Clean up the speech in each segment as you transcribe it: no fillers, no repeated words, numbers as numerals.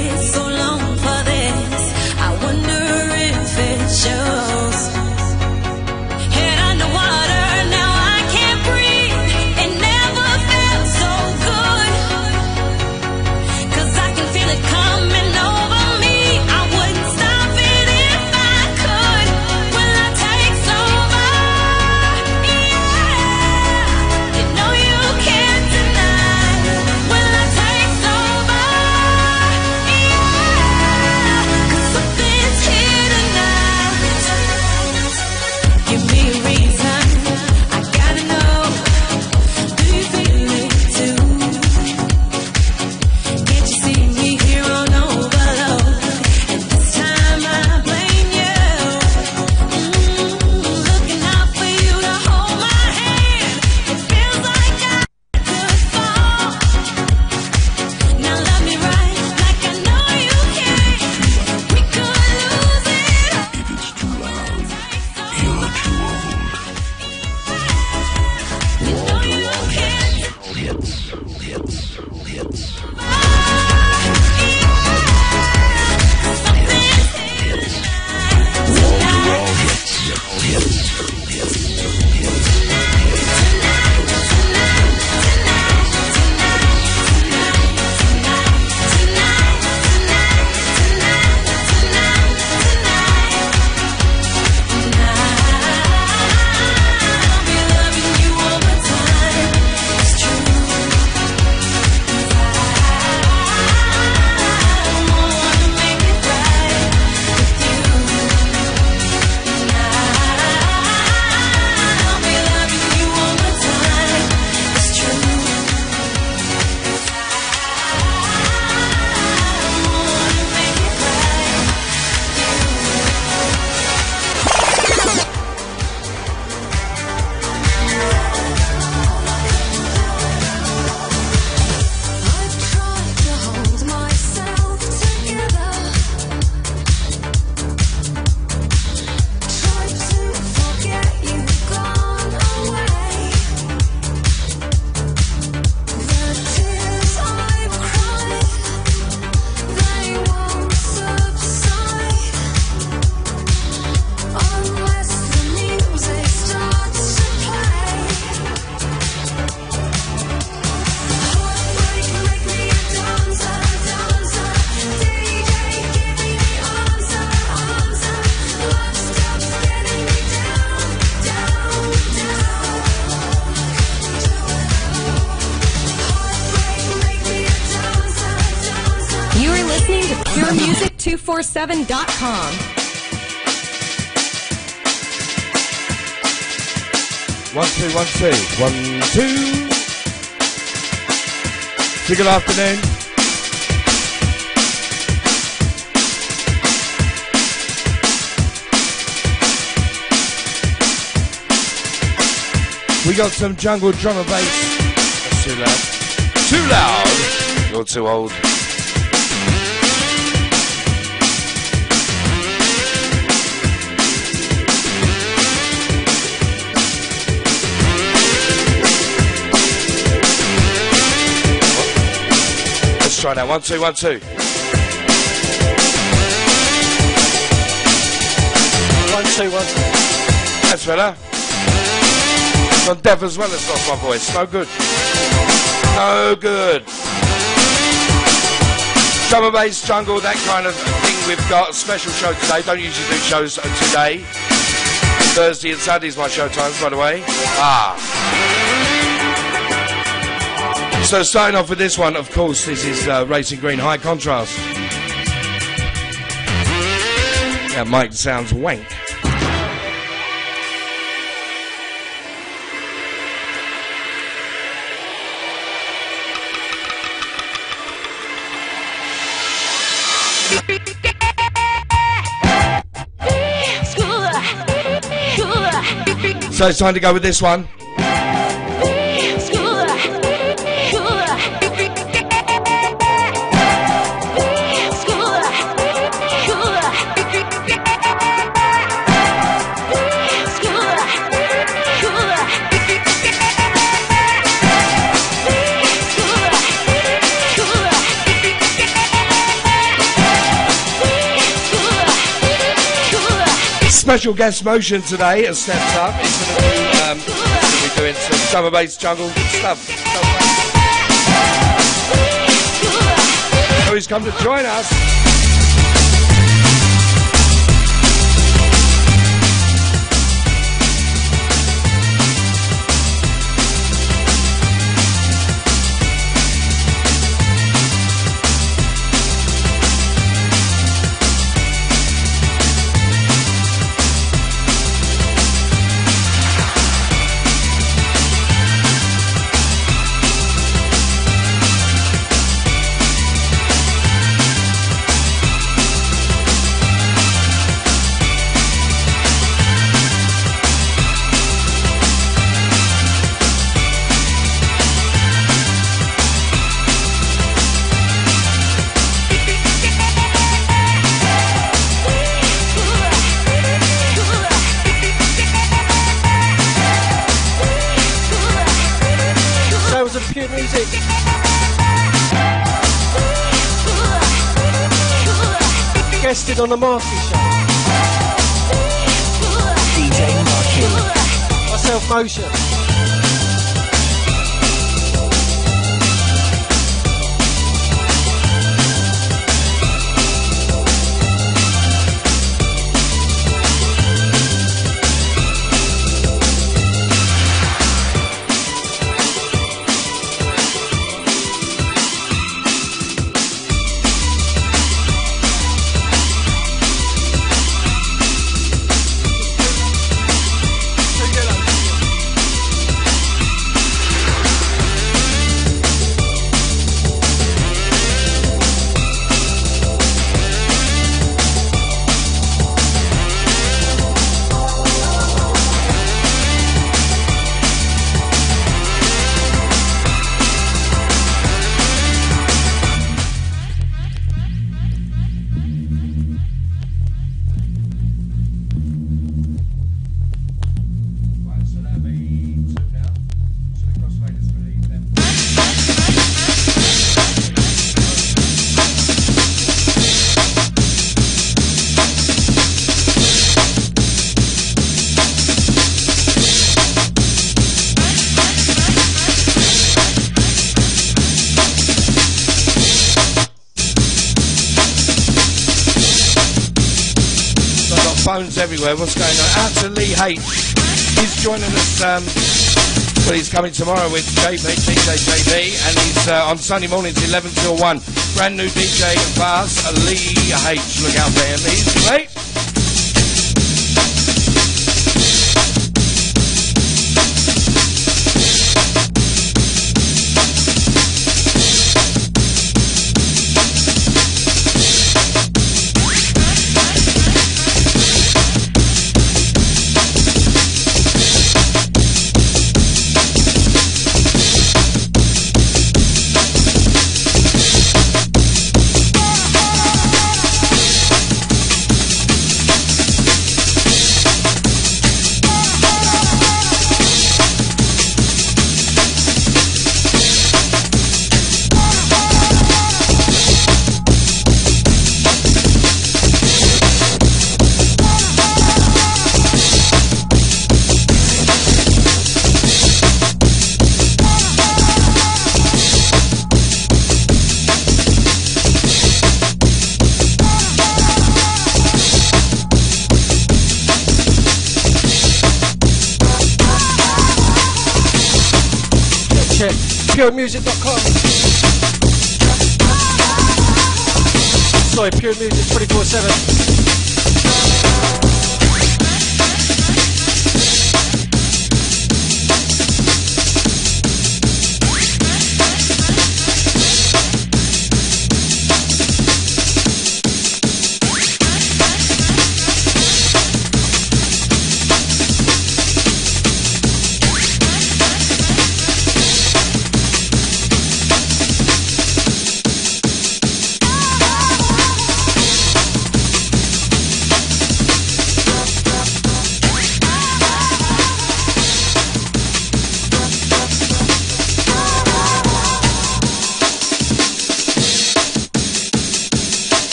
waited so long for this. I wonder if it shows. Head underwater, now I can't breathe. It never felt so good. 'Cause I can feel it coming over me. I wouldn't stop it if I could. Will I take over? Yeah. You know you can't deny. Will I take over? Yeah. 'Cause something's here tonight. Give me a reason. I gotta know. Do you feel it too? Can't you see me here on overload? And this time I blame you. Looking out for you to hold my hand. It feels like I could fall. Now love me right, like I know you can. We could lose it all. If it's too loud, you're too old. Wall to wall hits. Hits. Hits. Hits. Wall to wall hits. Hits. Hits. Hits. You are listening to PureMusic247.com. 1 2 1 2 1 2. Good afternoon. We got some jungle drum and bass. That's too loud. Too loud. You're too old. Let's try that. 1 2 1 2. 1 2 1 2. That's better. It's on deaf as well as lost my voice. No good. No good. Drum and bass, jungle, that kind of thing. We've got a special show today. Don't usually do shows today. Thursday and Sunday's my show times, by the way. So starting off with this one, of course, this is Racing Green High Contrast. That mic sounds wank. So it's time to go with this one. special guest Motion today has stepped up. He's going to be doing some drum and bass jungle stuff. So he's come to join us. Pure Music. Guested on the Marky Show. DJ Marky. Myself, Motion. Phones everywhere. What's going on? Out to Lee H. He's joining us. Well, he's coming tomorrow with JB, DJ JB, and he's on Sunday mornings 11 till 1. Brand new DJ for us, Lee H. Look out for him. He's great. PureMusic.com. Sorry, Pure Music 24/7.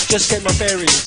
Just get my bearings.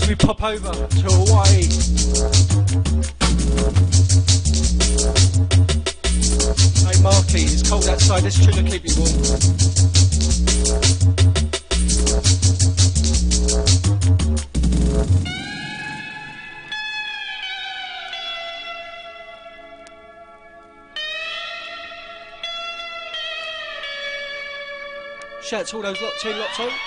as we pop over to Hawaii. Hey Marky, it's cold outside, this tune will keep you warm. Shout out to all those locked in, locked on.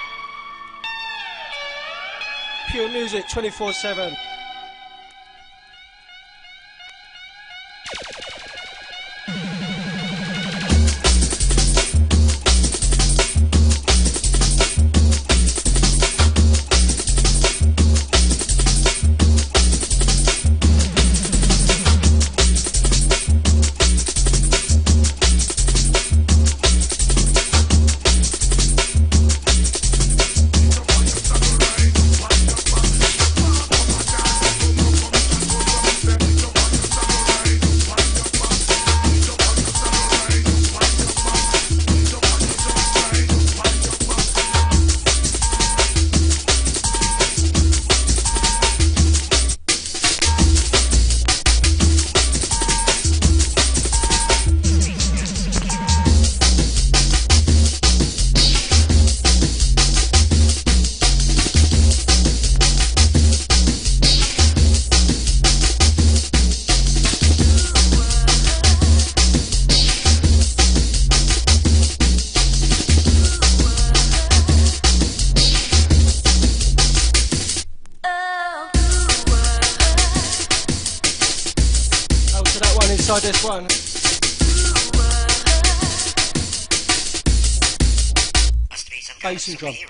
Pure music 24/7. This one. Bass and drum.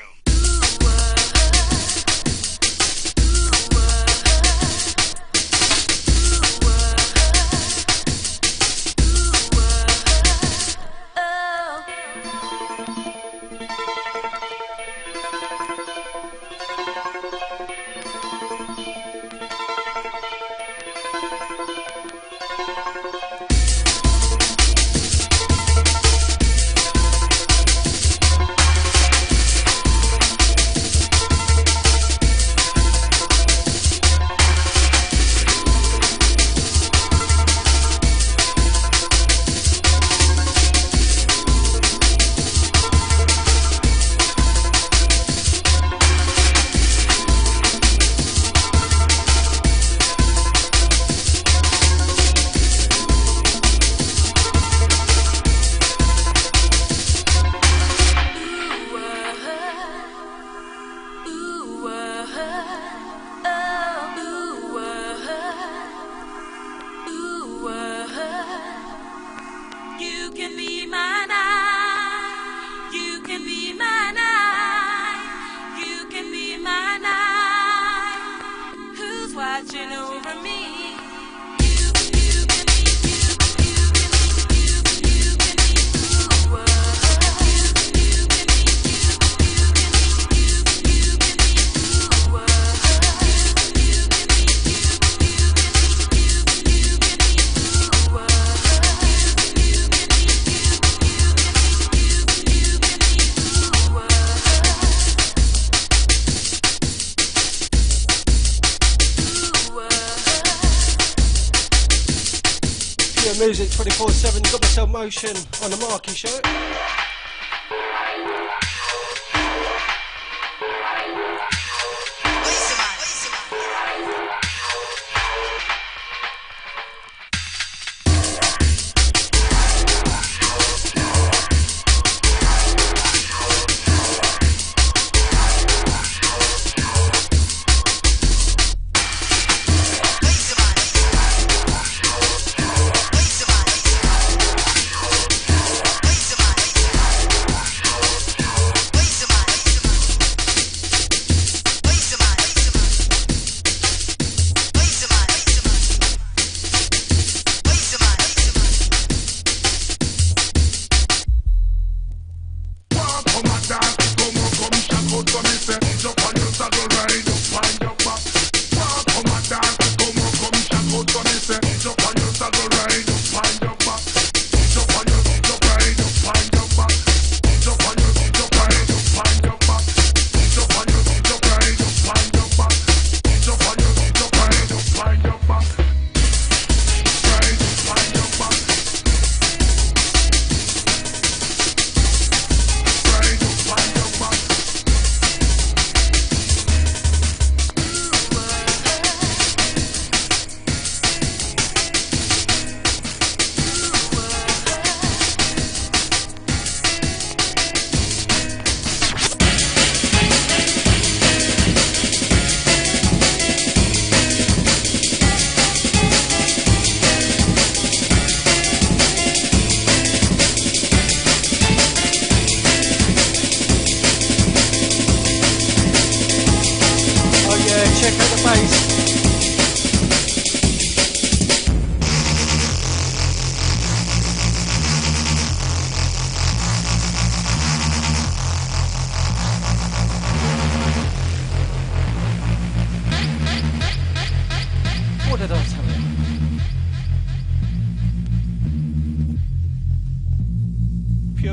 Music 24/7, got myself motion on the Marky Show.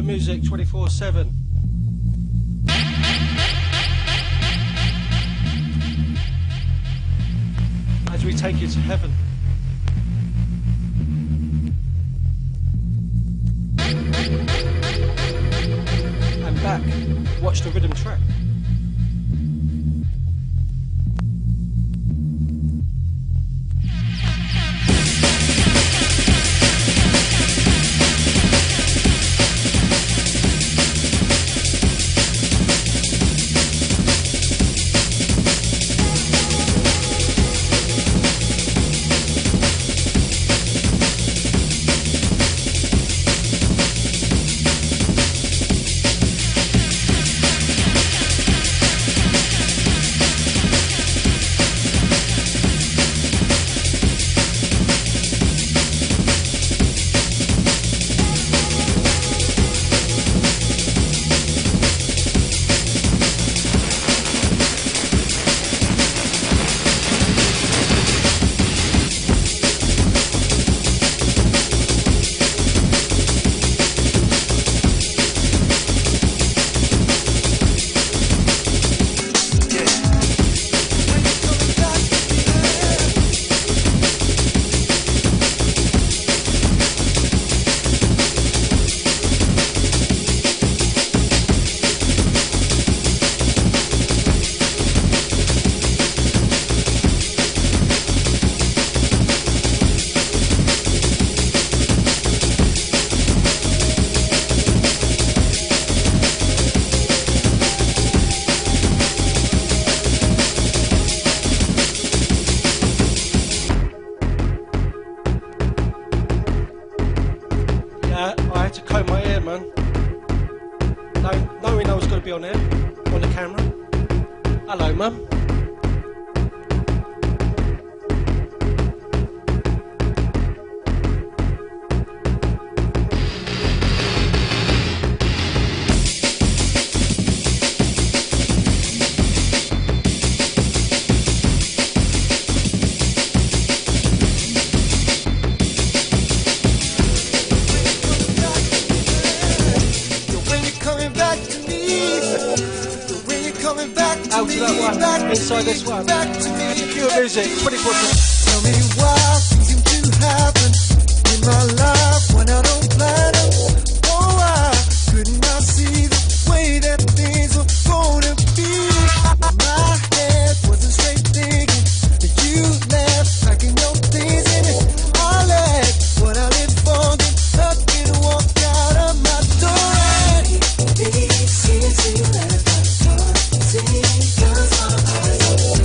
music 24/7. As we take you to heaven. And back, watch the rhythm track. Inside this one, pure music, 24/7. Tell me why things seem to happen in my life when I don't plan them. Oh, I couldn't I see the way that things were gonna be? My head wasn't straight thinking that you left, packing your things in it. I let what I live for get up and walk out of my door. And it seems to let my heart sing, 'cause my eyes are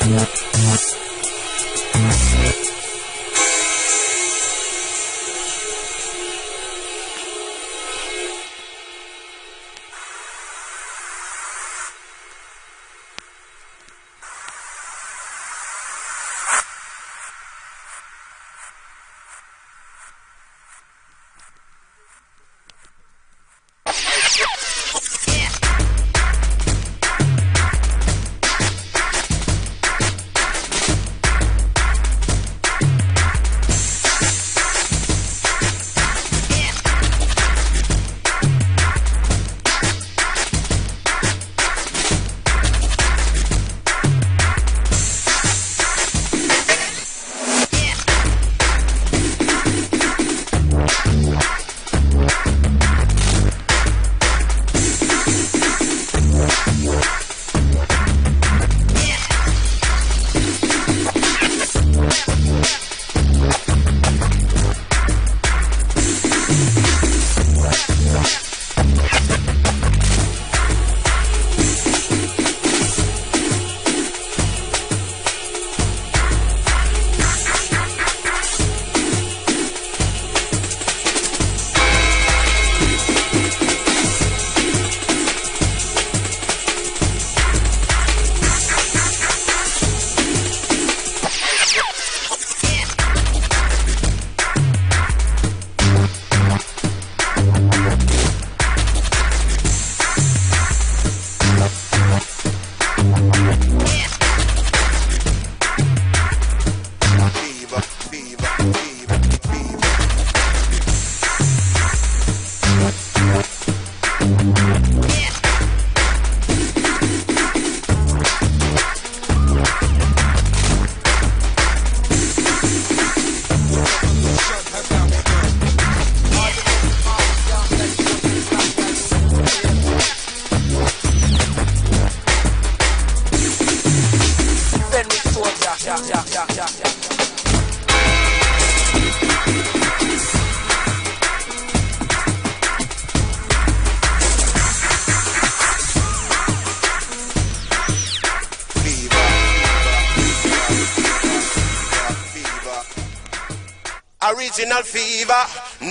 Original fever,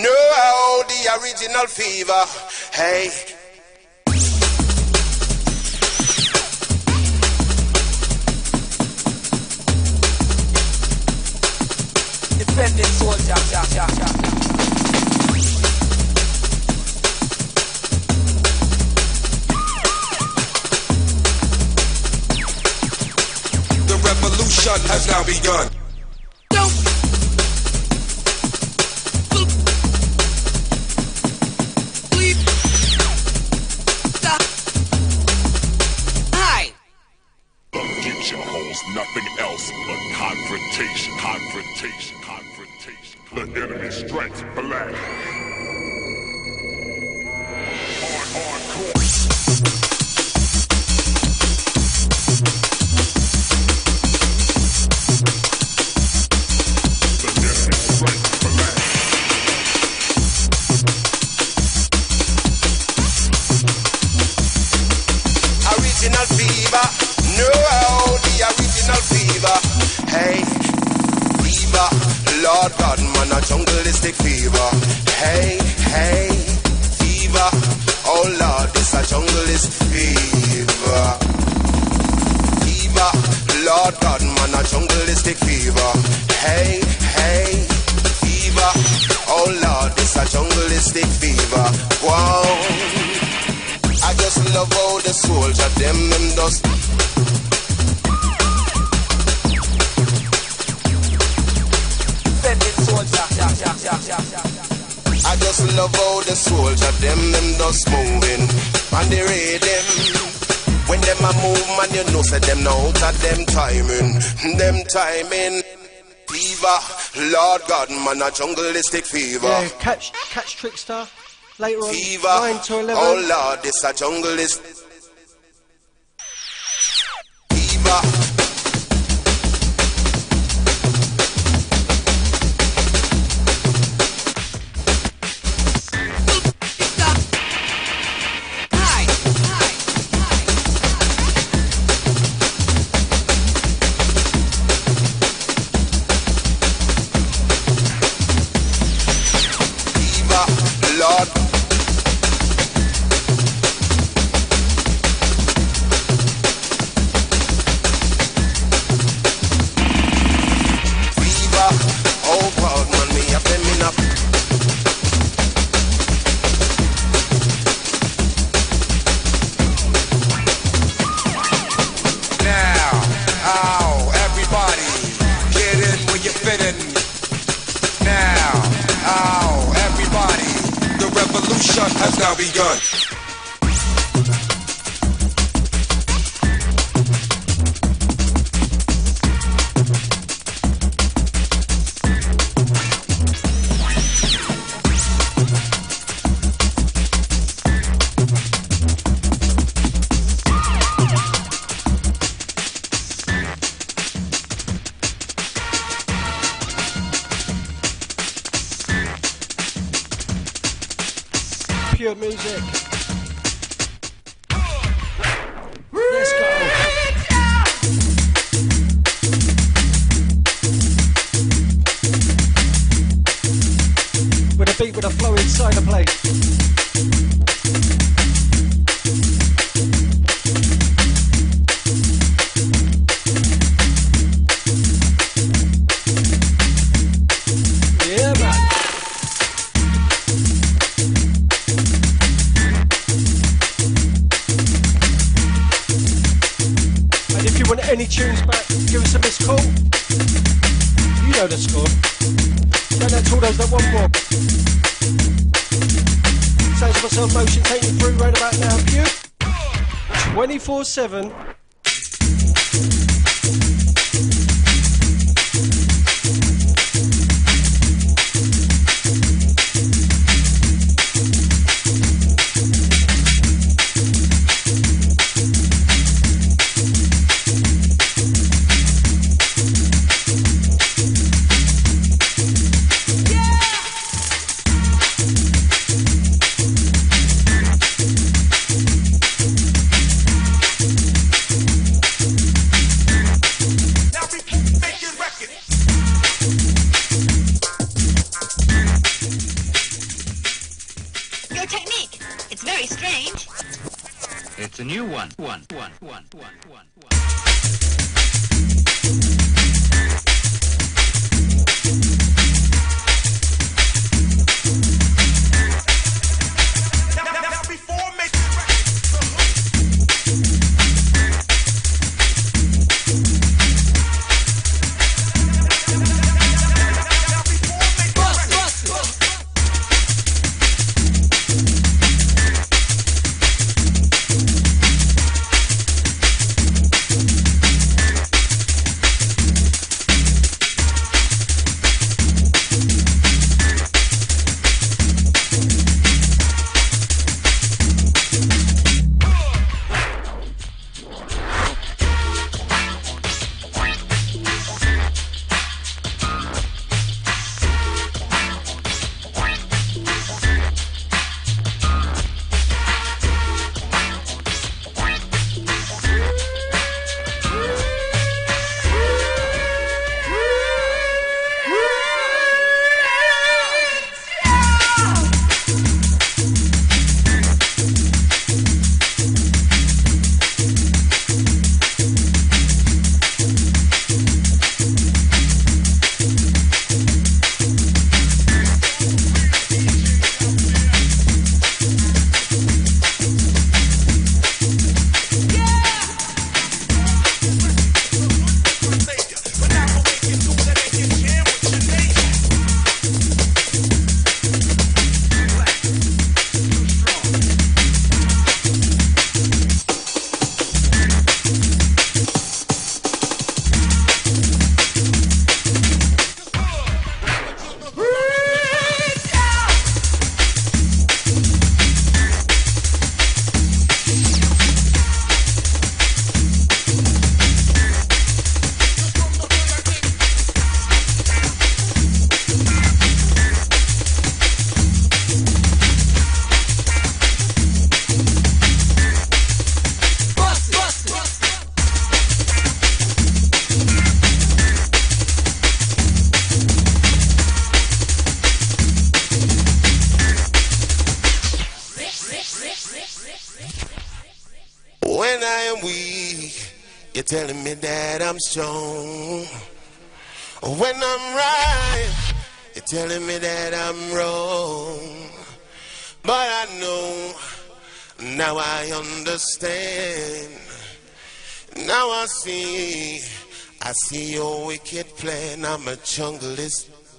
no, the original fever, hey. Defending soldier, The revolution has now begun. Nothing else but confrontation. The enemy strikes black. On course. The enemy strikes black. Original fever, no, the original fever, hey, fever, Lord God, man, a jungleistic fever, hey, hey, fever, oh Lord, this a jungleist fever, fever, Lord God, man, a jungleistic fever, hey, hey, fever, oh Lord, this a jungleistic fever, wow. I just love how the soldier them does. I just love how the soldier them does moving and they rhythm. When them a move, man, you know say them know out of them timing. Fever, Lord God, man, a jungleistic fever. Yeah, catch Trickster. Later on, fever, 9 to 11. oh Lord, this a jungleist fever. begun. Pure music. Let's go. With a beat with a flow inside the place. Yeah, man. Want any tunes back, give us a missed call. You know the score. Send that to all those that want more. Sounds of myself motion taking you through right about now for you. 24/7. It's a new one. One. When I am weak, you're telling me that I'm strong. When I'm right, you're telling me that I'm wrong. But I know, now I understand. Now I see your wicked plan. I'm a junglist.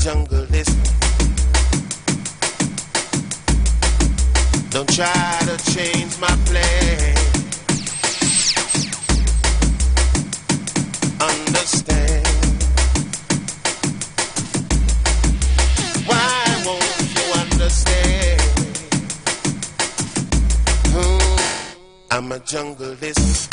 jungleist. Don't try to change my plan. Understand. Why won't you understand? I'm a jungleist.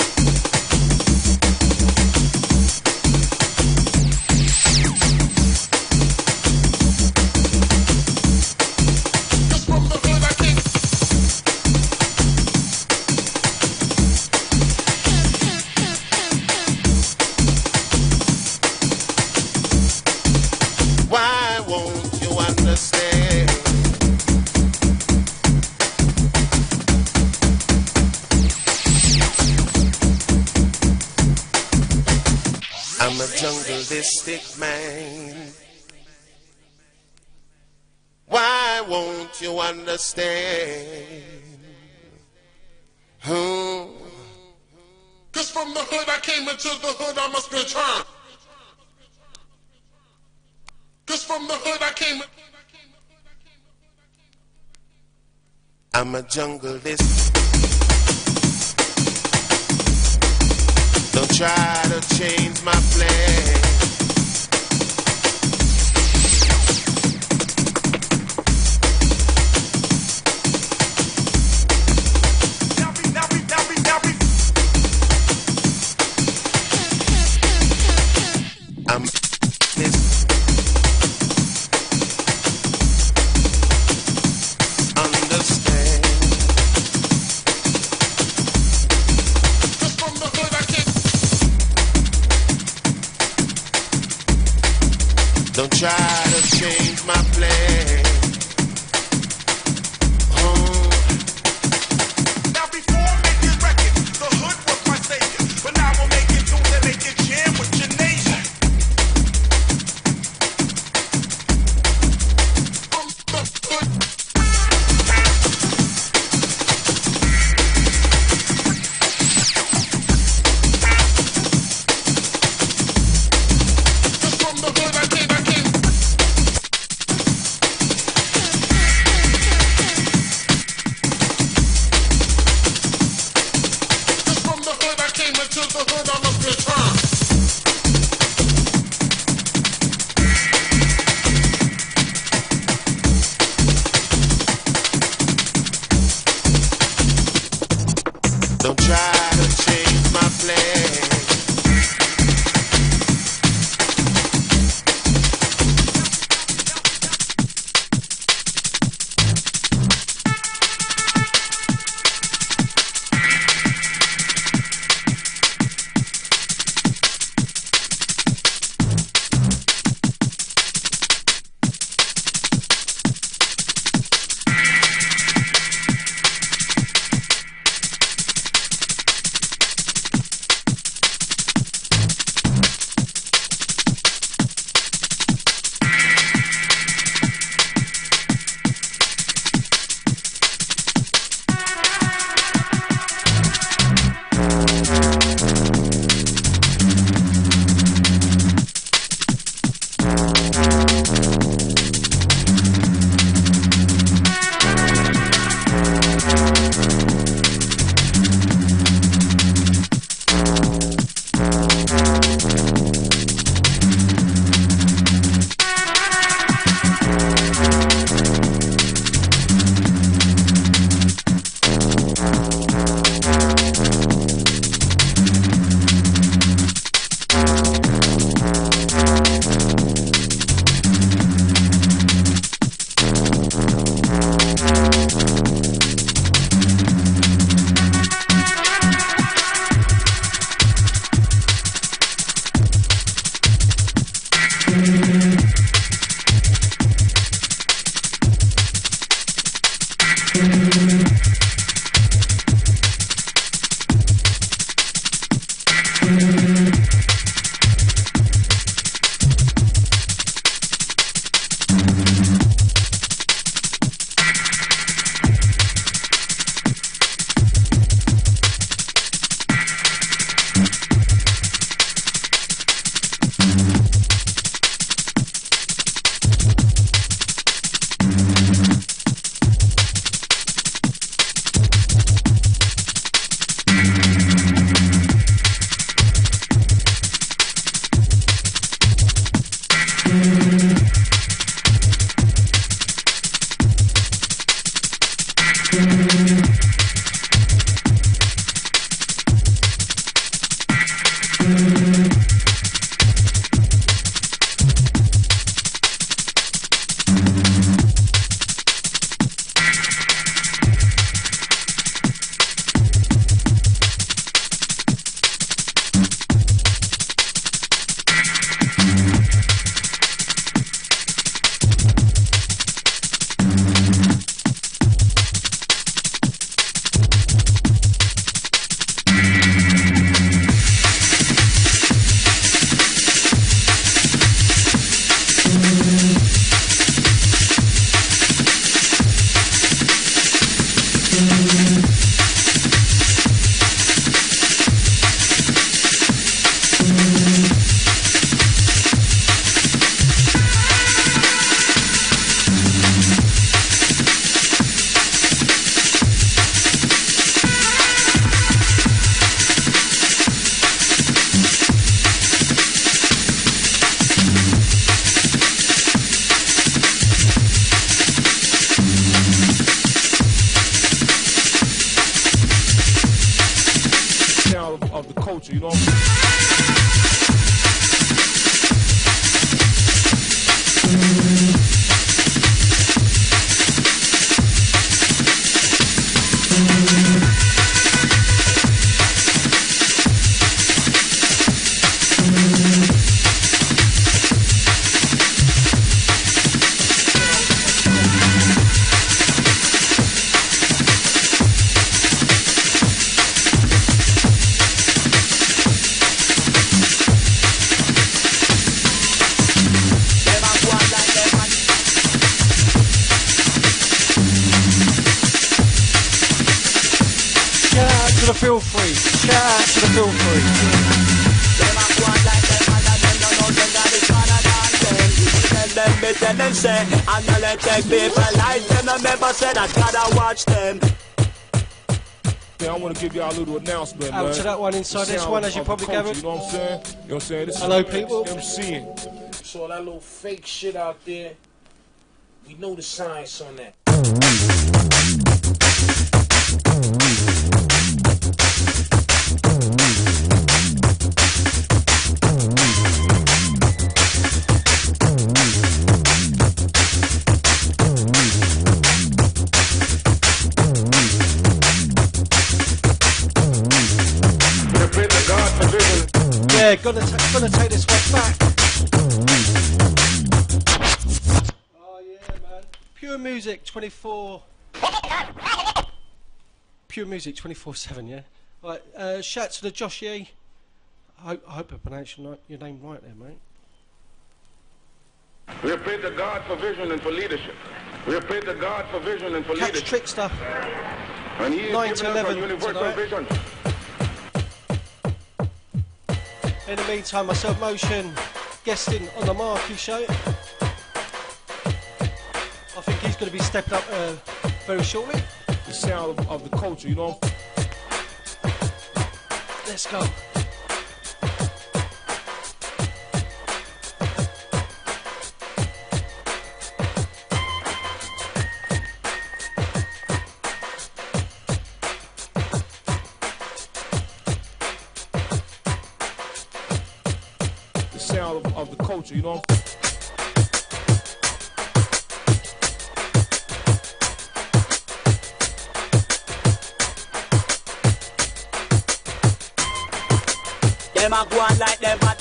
I'm a jungleistic man. Why won't you understand? Cause from the hood I came into the hood I must return. Cause from the hood I came. I'm a jungleist. Don't try to change my plan. I'm this. Understand. Cause from the hood I came. Don't try to change my plan. Now before making records, the hood was my savior. But now we're making tunes that make it jam with your nation. From the hood. Cause from the hood I came. culture, you know what I'm saying? Feel free. Shout out to the feel free. Tell them say, I'm not let take people like them. I never said I gotta watch them. Yeah, I want to give y'all a little announcement, Out man. to that one inside this one, as you probably gathered. You know what I'm saying? You know what I'm saying? This Hello, is people. MCing. So that little fake shit out there, we know the science on that. Yeah, gonna take this one back. Oh yeah, man. Pure music 24. Pure music 24/7. Yeah. Right. Shout to the Josh E. I hope I pronounced your name right there, mate. We have prayed to God for vision and for leadership. We have prayed to God for vision and for Catch leadership. Trickster. And He 9 is to given us a 11 universal tonight. vision. In the meantime, myself, Motion, guesting on the Marky show. I think he's going to be stepping up very shortly. The sound of the culture, you know? Let's go. The sound of the culture, you know? Them a go on like them but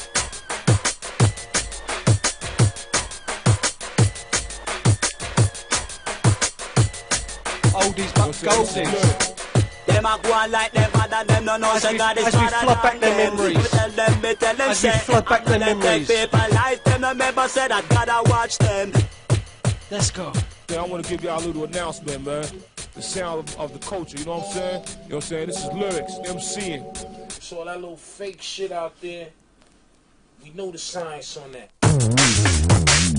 Oldies but goldies. them a go on like them but them no know say God is as we better flood back than their them. memories. Tell them As we say flood back their I'm gonna memories. take people like them. I never said I gotta watch them. Let's go. Yeah, I want to give y'all a little announcement, man. The sound of the culture, you know what I'm saying? You know what I'm saying? This is lyrics, MCing. So that little fake shit out there, we know the science on that.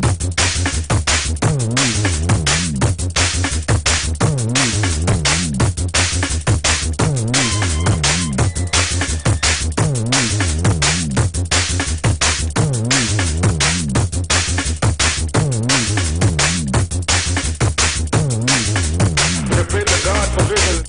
We have prayed to God for vision.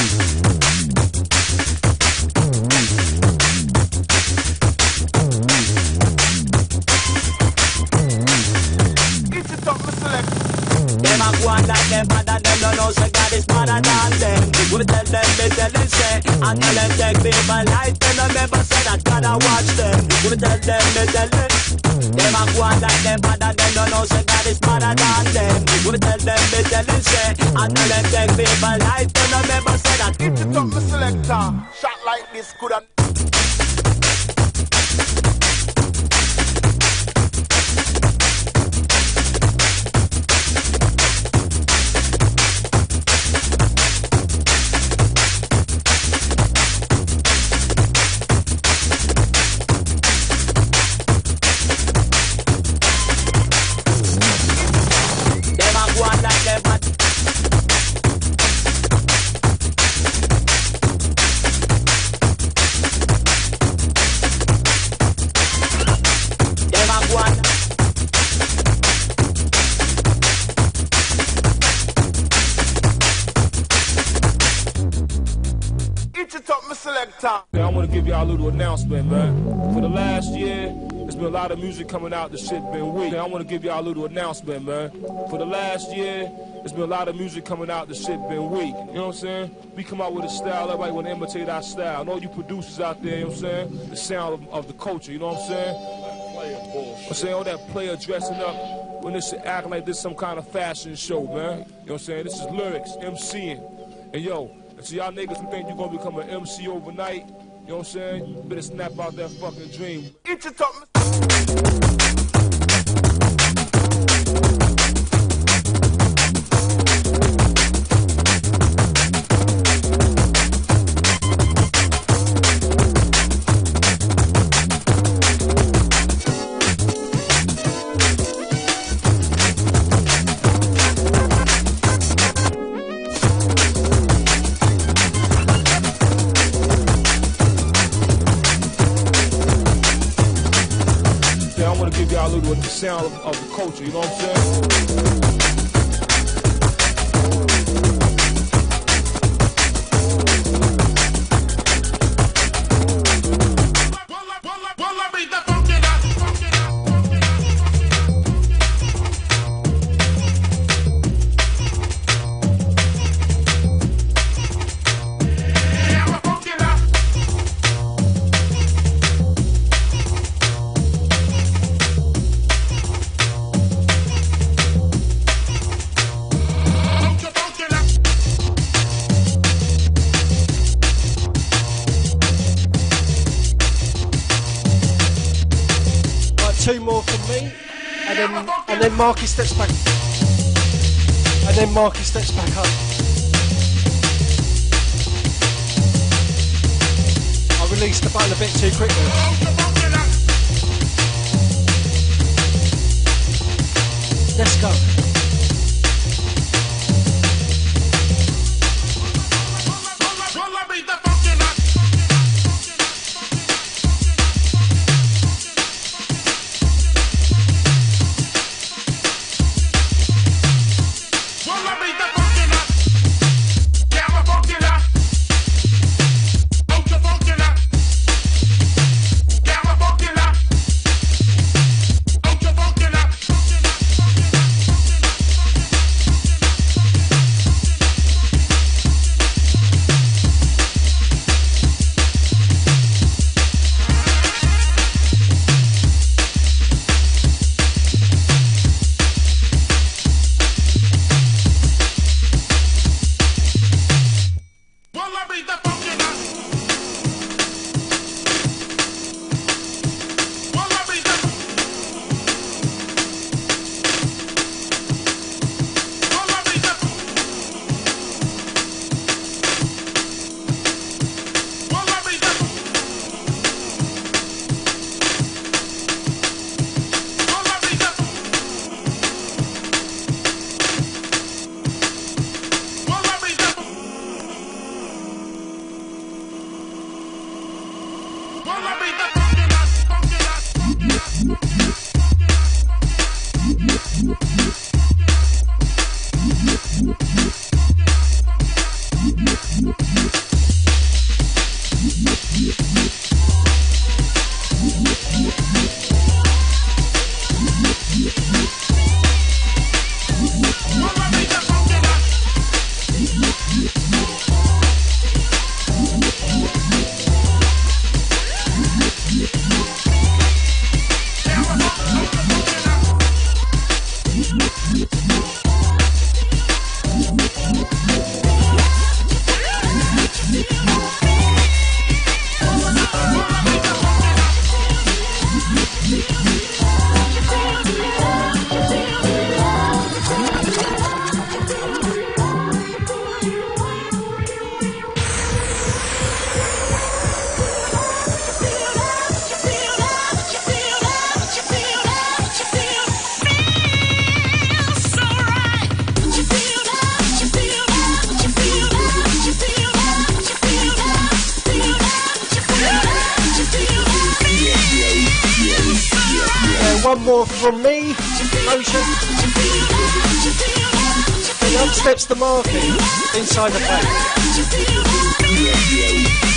Them a go on like them but them no know say God is better than them. We tell them say I tell them take people like them. I never said I gotta watch them. We tell them them a go on like them but them no know say God is better than them. We tell them say I tell them take people like them. I never said I. If you talk me selector, shot like this could have. Them a go on like them but Itch it up, my selector. Yeah, I want to give y'all a little announcement, man. For the last year, there's been a lot of music coming out. The shit been weak. Yeah, I want to give y'all a little announcement, man. For the last year, there's been a lot of music coming out. The shit been weak. You know what I'm saying? We come out with a style. Everybody want to imitate our style. And all you producers out there, you know what I'm saying? The sound of the culture. You know what I'm saying? I'm saying all that player dressing up when this shit acting like this some kind of fashion show, man. You know what I'm saying? This is lyrics, MCing. And yo, so y'all niggas who think you're gonna become an MC overnight, you know what I'm saying? You better snap out that fucking dream. Itch it up, with the sound of the culture, you know what I'm saying? Two more from me, and then Marky steps back, and then Marky steps back up. I released the button a bit too quickly. Let's go. One more from me, Motion. And up steps the Marky inside the place.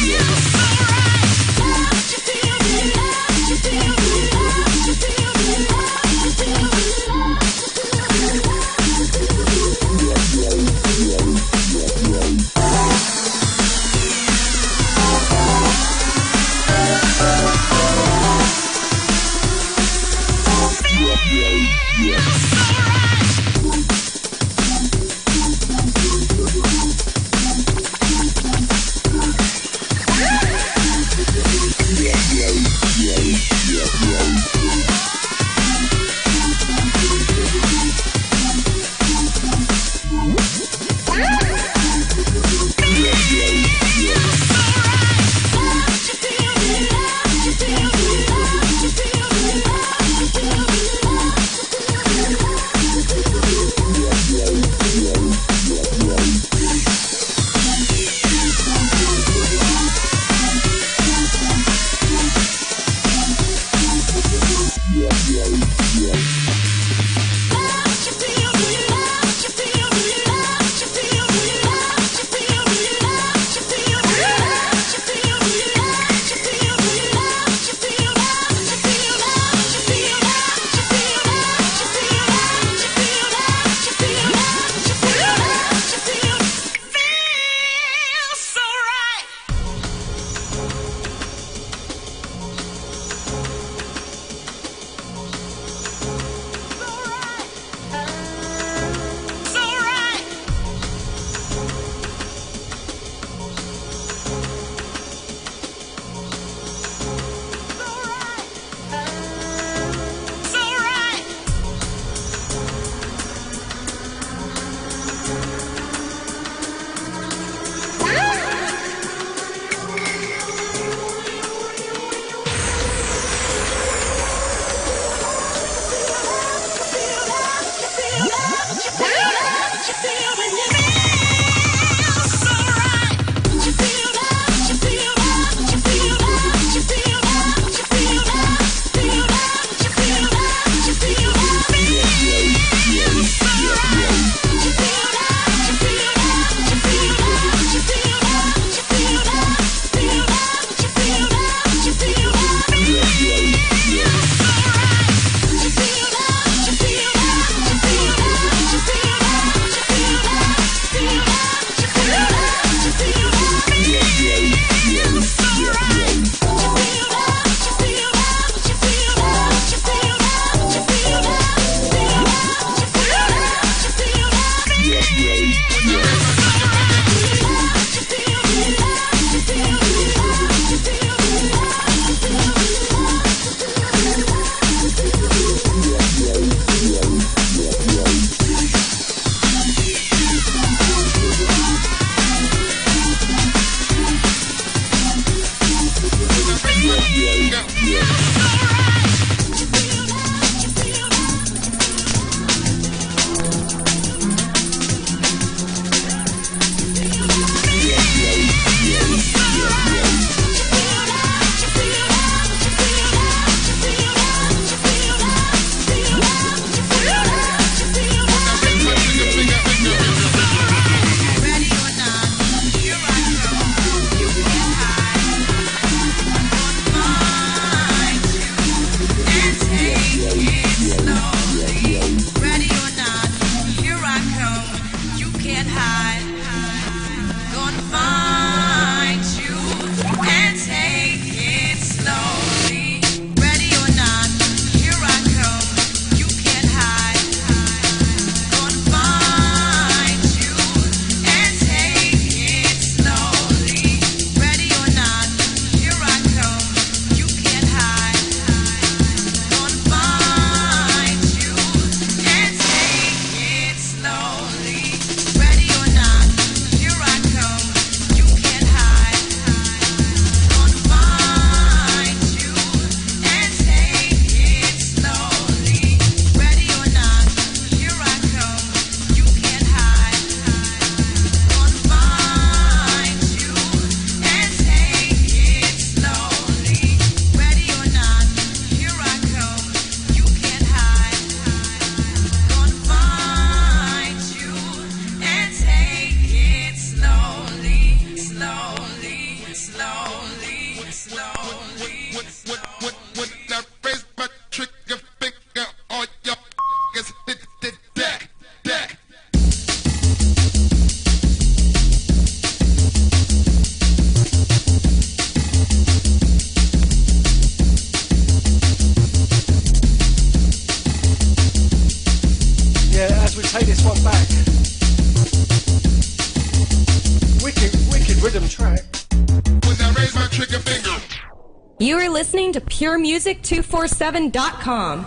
trigger finger. You are listening to PureMusic247.com.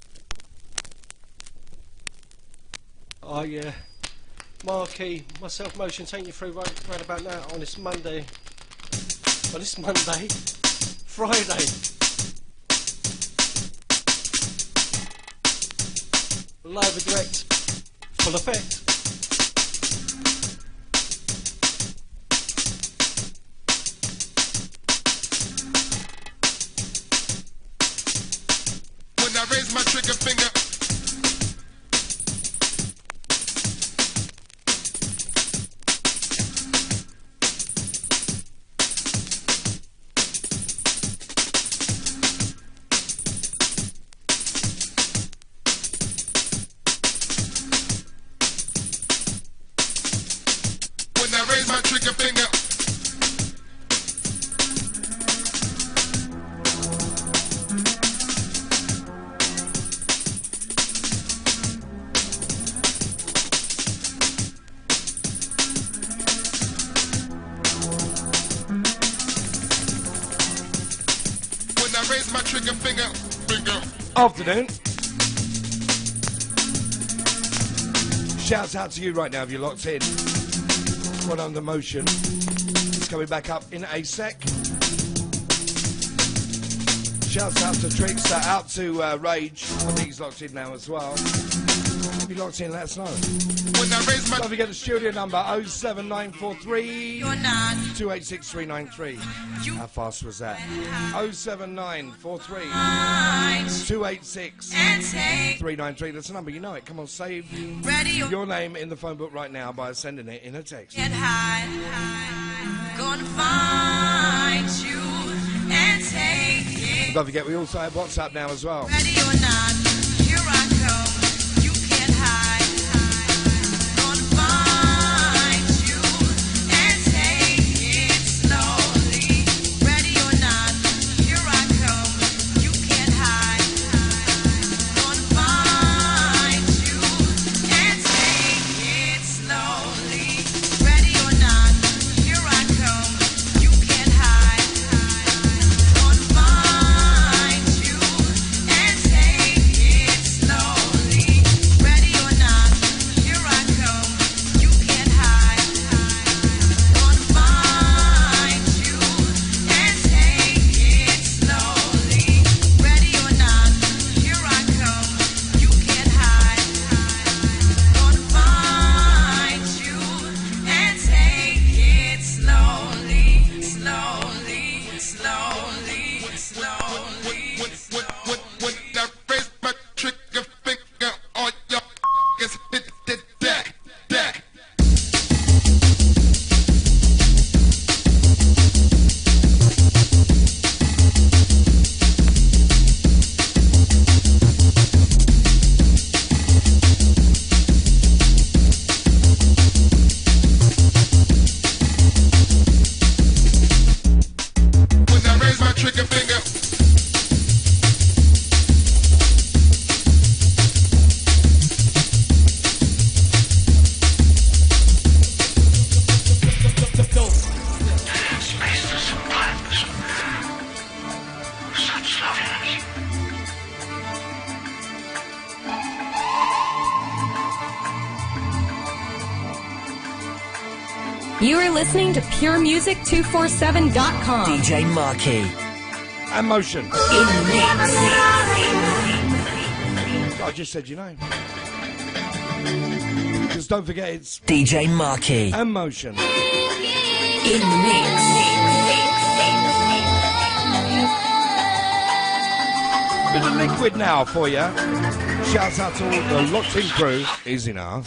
Oh yeah, Marquee, myself, Motion, taking you through right about now on this Monday. On this Monday, Friday. Live and direct, full effect. When I raise my trigger finger. When I raise my trigger finger. When I raise my trigger finger. Afternoon. Shouts out to you right now if you're locked in. One on the motion. It's coming back up in a sec. Shouts out to Trickster, out to Rage. I think he's locked in now as well. If you're locked in, let us know. When I raise my Don't forget the studio number 07943 286 393. How fast was that? 07943 286 393. That's the number, you know it. Come on, save your name in the phone book right now by sending it in a text. Get high, gonna find you and take it. Don't forget, we also have WhatsApp now as well. Ready or not, here I come. You can't hide. Gonna find you and take it slowly. Ready or not, here I come. You can't hide. Gonna find you and take it slowly. Ready or not, here I come. You can't hide. Gonna find you and take it slowly. Ready or not, here I come. You can't hide. Gonna find you and take it slowly. Ready or not, here I come. You can't hide. Gonna find you and take it slowly, slowly, slowly, slowly. When I raise my trigger finger, all y'all is hit the deck. When I raise my trigger finger. You are listening to PureMusic247.com. DJ Marquee. And motion. In the mix. I just said your name. Just don't forget it's DJ Marquee. and motion. In the mix. Bit of liquid now for you. Shouts out to all the locked in crew. Easy now.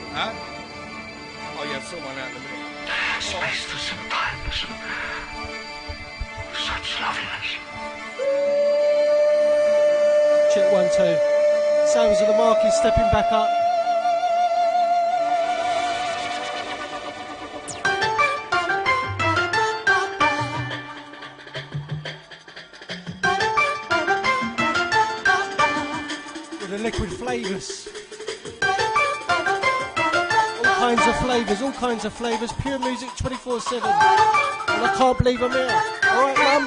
Huh? Oh yeah, I saw one out in a minute. Spaceless and timeless. Such loveliness. Check 1, 2. Sounds of the Marquis stepping back up. With the liquid flavours. All kinds of flavours, pure music 24/7. And I can't believe I'm here. Alright, Mum?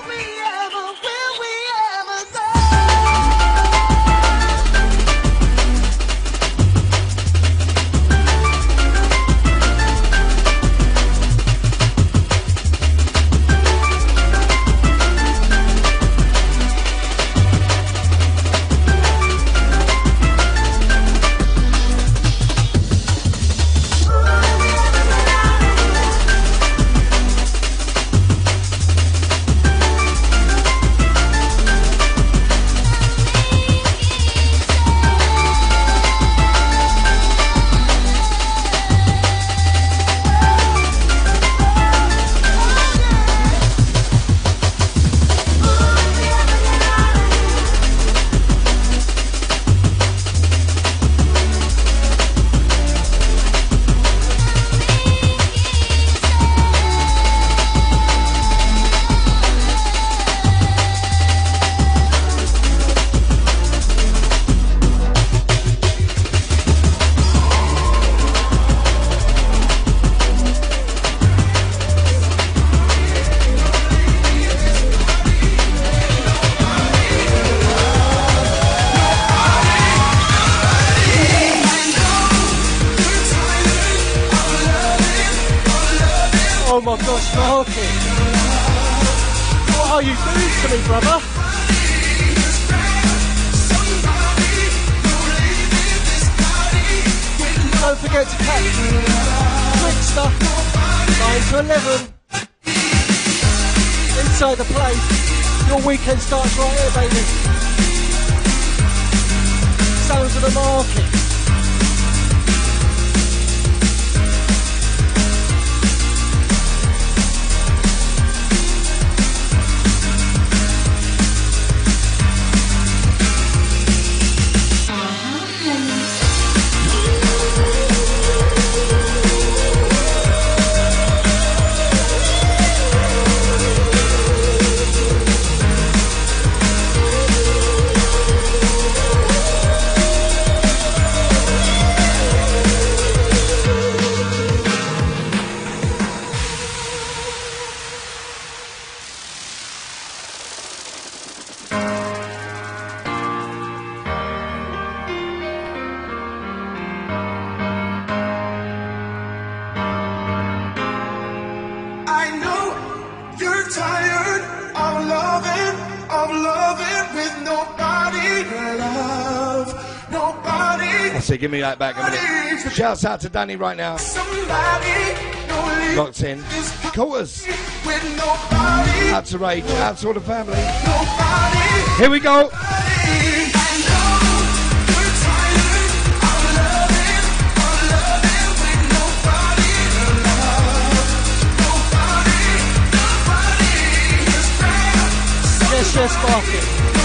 Oh my gosh, Marky. What are you doing to me, brother? Don't forget to catch Trickster 9 to 11 inside the place. Your weekend starts right here, baby. Sounds of the Market. So give me that back a minute. Shouts out to Danny right now. Locked in. Quarters. Out to Rage. Out to all the family. Here we go. Yes, Sparky.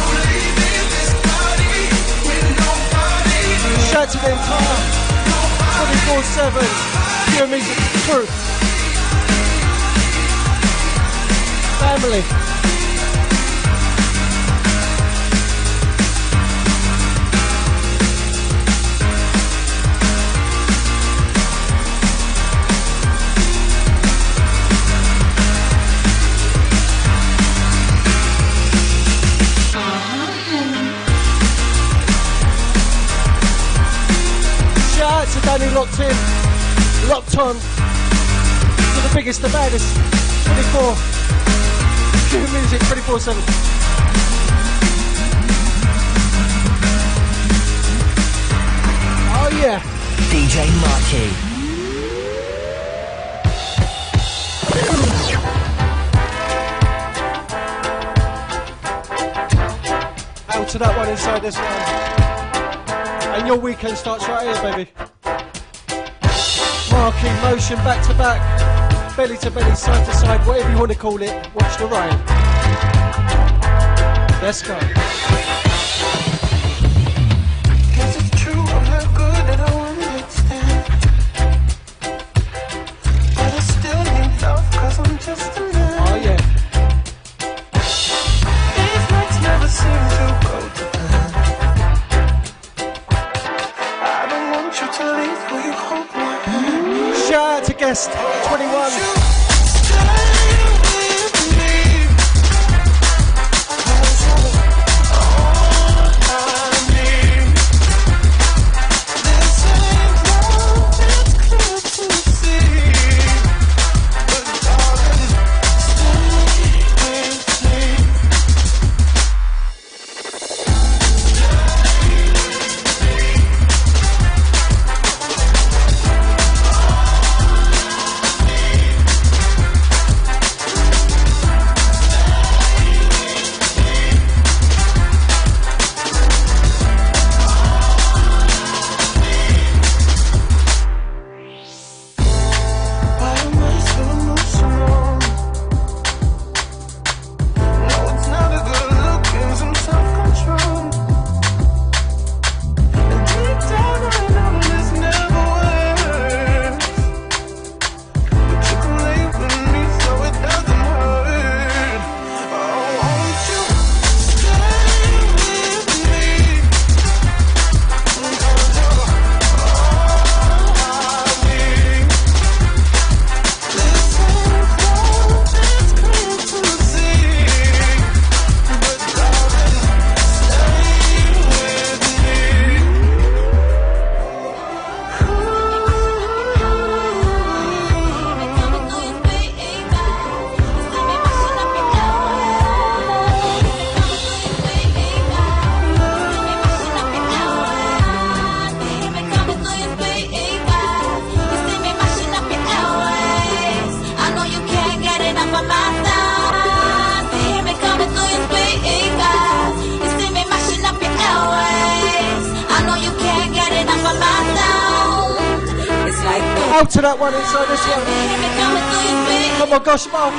Shout to the entire 24/7 pure music crew. Family. Danny locked in, locked on to the biggest, the baddest, 24 pure music, 24/7. Oh yeah. DJ Marky. Out to that one inside this one. And your weekend starts right here, baby. Marky, motion, back to back, belly to belly, side to side, whatever you want to call it. Watch the rain. Let's go. Guess it's true, I'm not good at all understand. But I still need love, cause I'm just a man. Oh yeah. These nights never seem to go to plan. I don't want you to leave, will you hold my hand? Shout out to guest 21. Out to that one inside this one. Oh my gosh, Mark.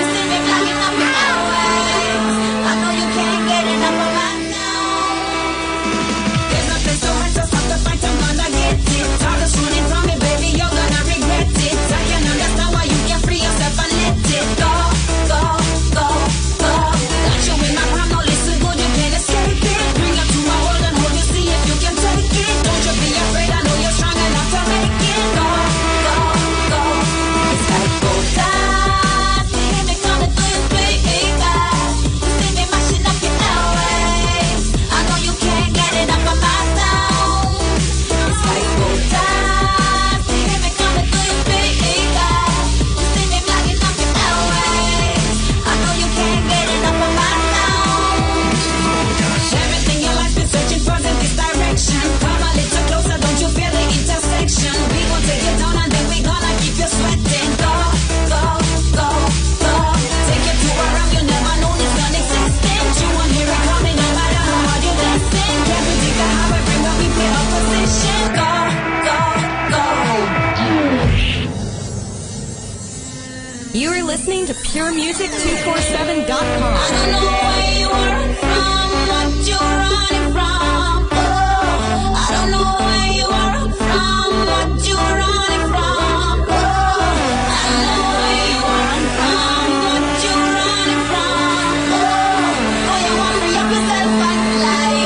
You are listening to PureMusic247.com. I don't know where you run from, what you're running from. I don't know where you run from, what you're running from. I don't know where you run from, what you're running from. Oh, you want to free up yourself and fly.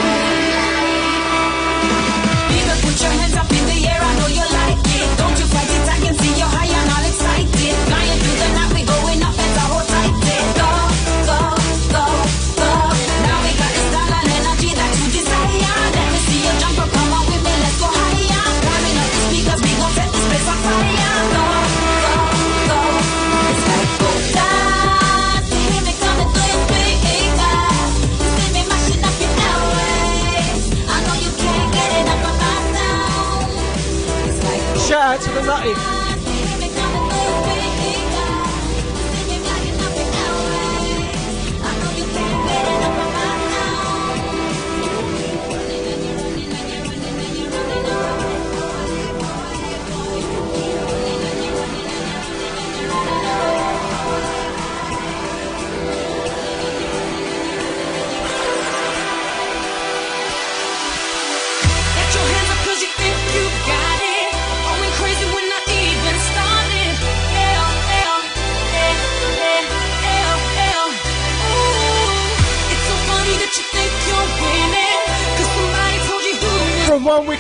People, put your hands up in the air, I know you like it. Don't you fight it, I can see you're high and all excited. Flying through the night, we going up as our tight. Go, go, go, go. Now we got the style and energy that you desire. Let me see you jump up, come on with me, let's go higher. Climbing up the speakers, we gon' set this place on fire. Go, go, go. It's like go down. See me coming through your speaker. You see me mashing up your airways. I know you can't get enough of my sound. It's like go Shout out to the Nutty.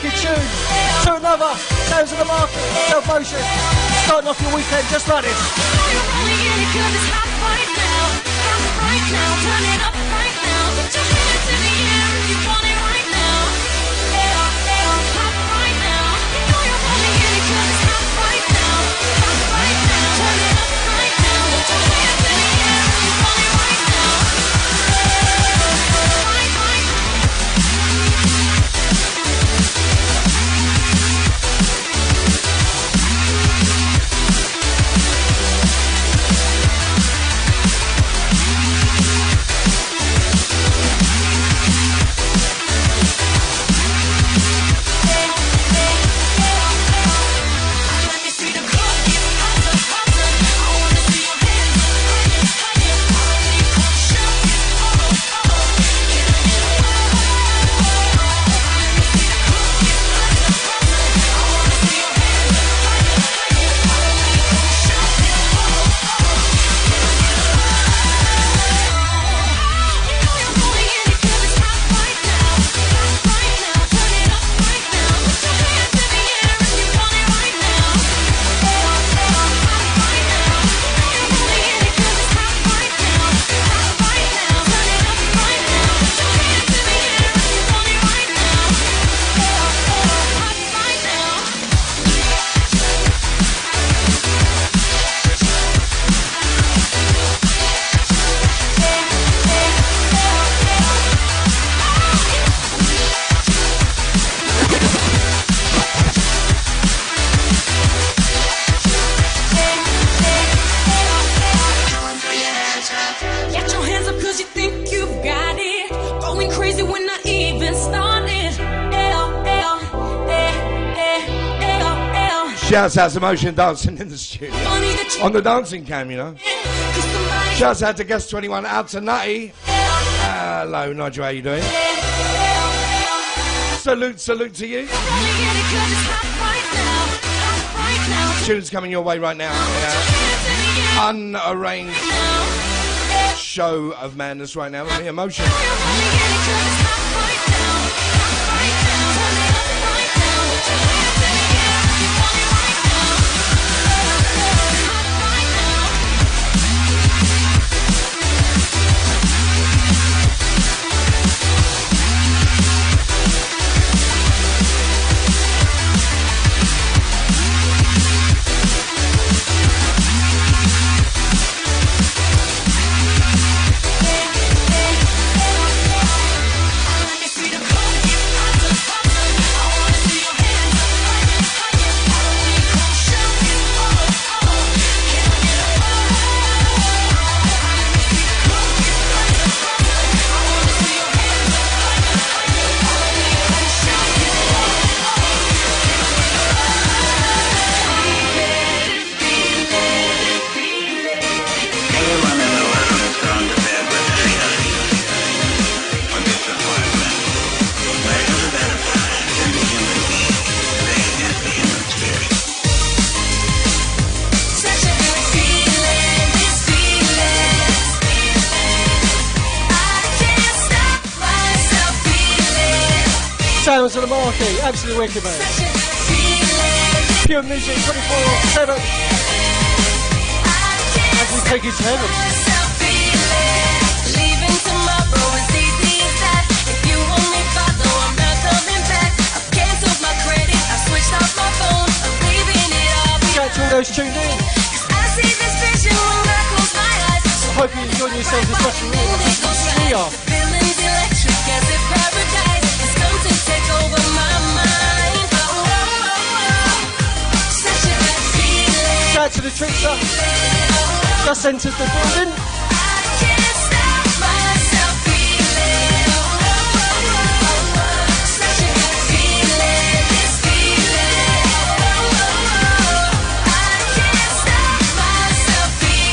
wicked tune. To another, Sounds of the Market, Self Motion. Starting off your weekend just like this. Shouts out to Motion Dancing in the studio. On the dancing cam, you know. Shouts out to Guest 21, out to Nutty. Hello, Nigel, how you doing? Salute to you. Tunes coming your way right now. Unarranged show of madness right now with me, Emotion. Sounds of the Marquee, absolutely wicked, man. Pure music 24/7 as we take it to heaven. Leaving tomorrow as easy as that. If you only follow, I'm not coming back. I've cancelled my credit, I've switched off my phone. I'm leaving it all behind. Shout to all those tuned in. I see this vision when I close my eyes. I hope you enjoyed yourselves, especially me. The feeling's electric as if paradise has come to take over my mind. Such a good feeling. Shout to the Trickster. Just entered the building. I can't stop myself feeling. Such a good feeling, this feeling. I can't stop myself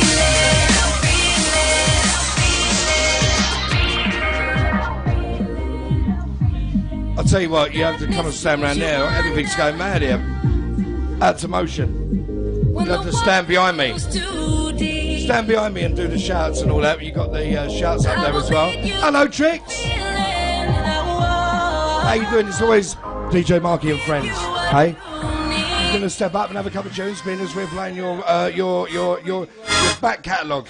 feeling. I'll tell you what, you have to come and stand around there. Everything's going mad here. Out to Motion. You have to stand behind me. Stand behind me and do the shouts and all that. You got the shouts up there as well. Hello, Trix. How you doing? It's always DJ Marky and friends. Hey, you're gonna step up and have a couple of tunes, being as we're playing your back catalogue.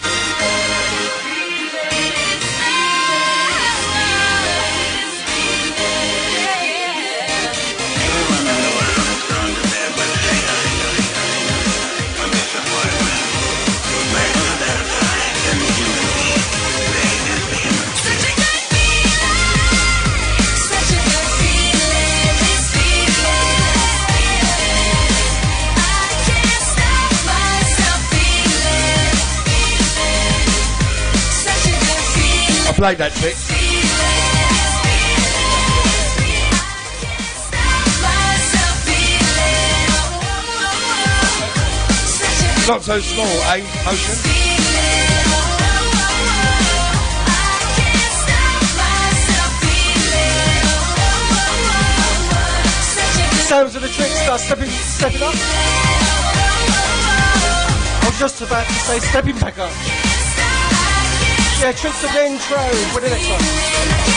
I played that trick. Not so small, eh, Ocean? Sounds of the Trickster stepping up. I was just about to say stepping back up. Yeah, Trickster the intro with the next one.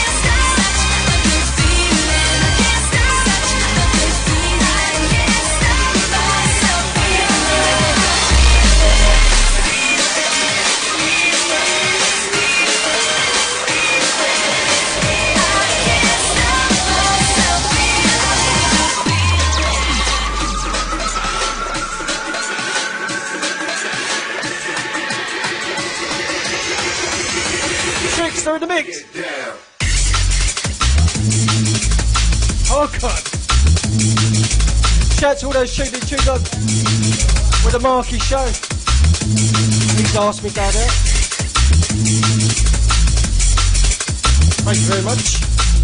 Trickster in the mix. Oh God! Shout to all those shooting tuned up with the Marky show. He's asked me down there. Thank you very much.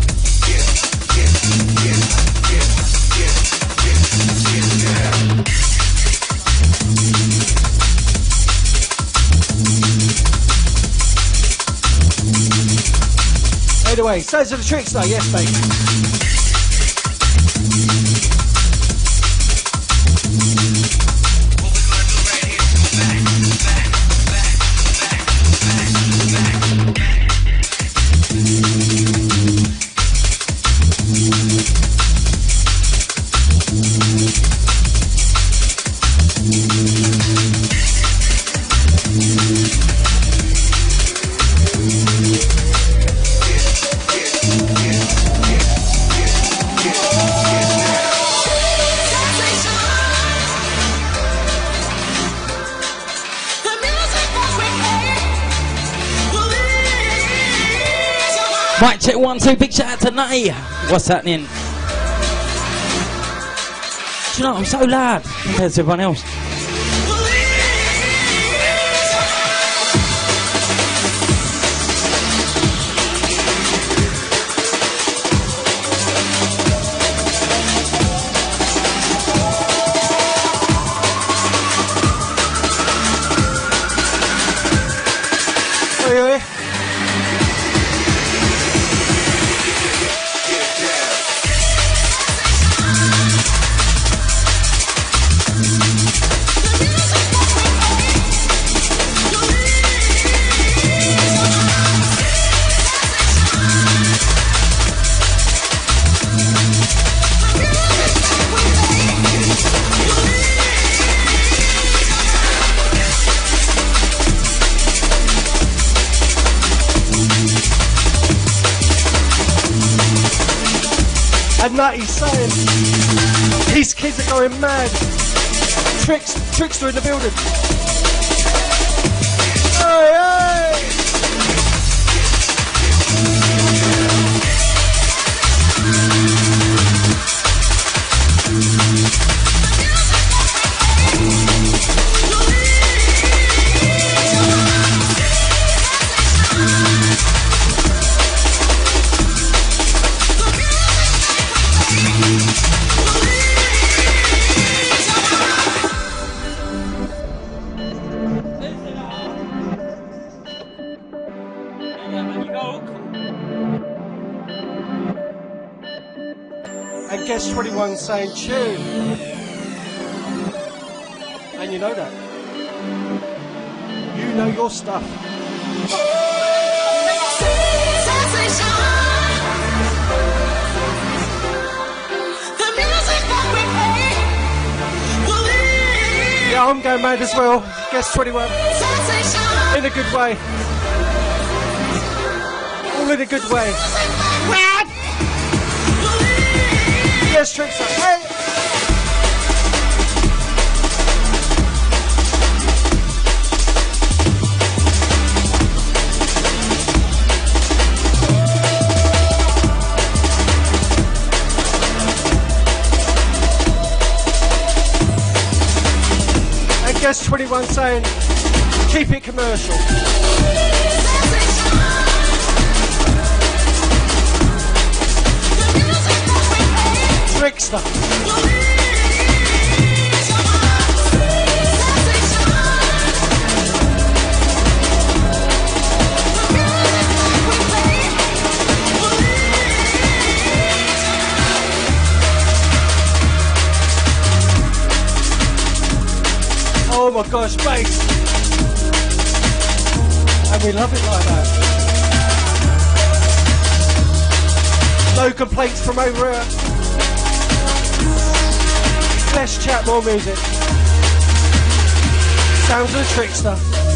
Anyway, sounds of the Trickster, yes, mate. Mic check 1 2, big shout out to Nutty. What's happening? Do you know, I'm so loud compared to everyone else. And Nutty's saying these kids are going mad. Trickster in the building. Hey, hey. And Guest 21 saying tune. And you know that. You know your stuff. I'm going mad as well. Guess 21. In a good way. All in a good way. Yes, Trickster. Hey! And guess 21 saying, keep it commercial. Trickster. Oh my gosh, bass. And we love it like that. No complaints from over here. Let's chat, more music. Sounds of the Trickster.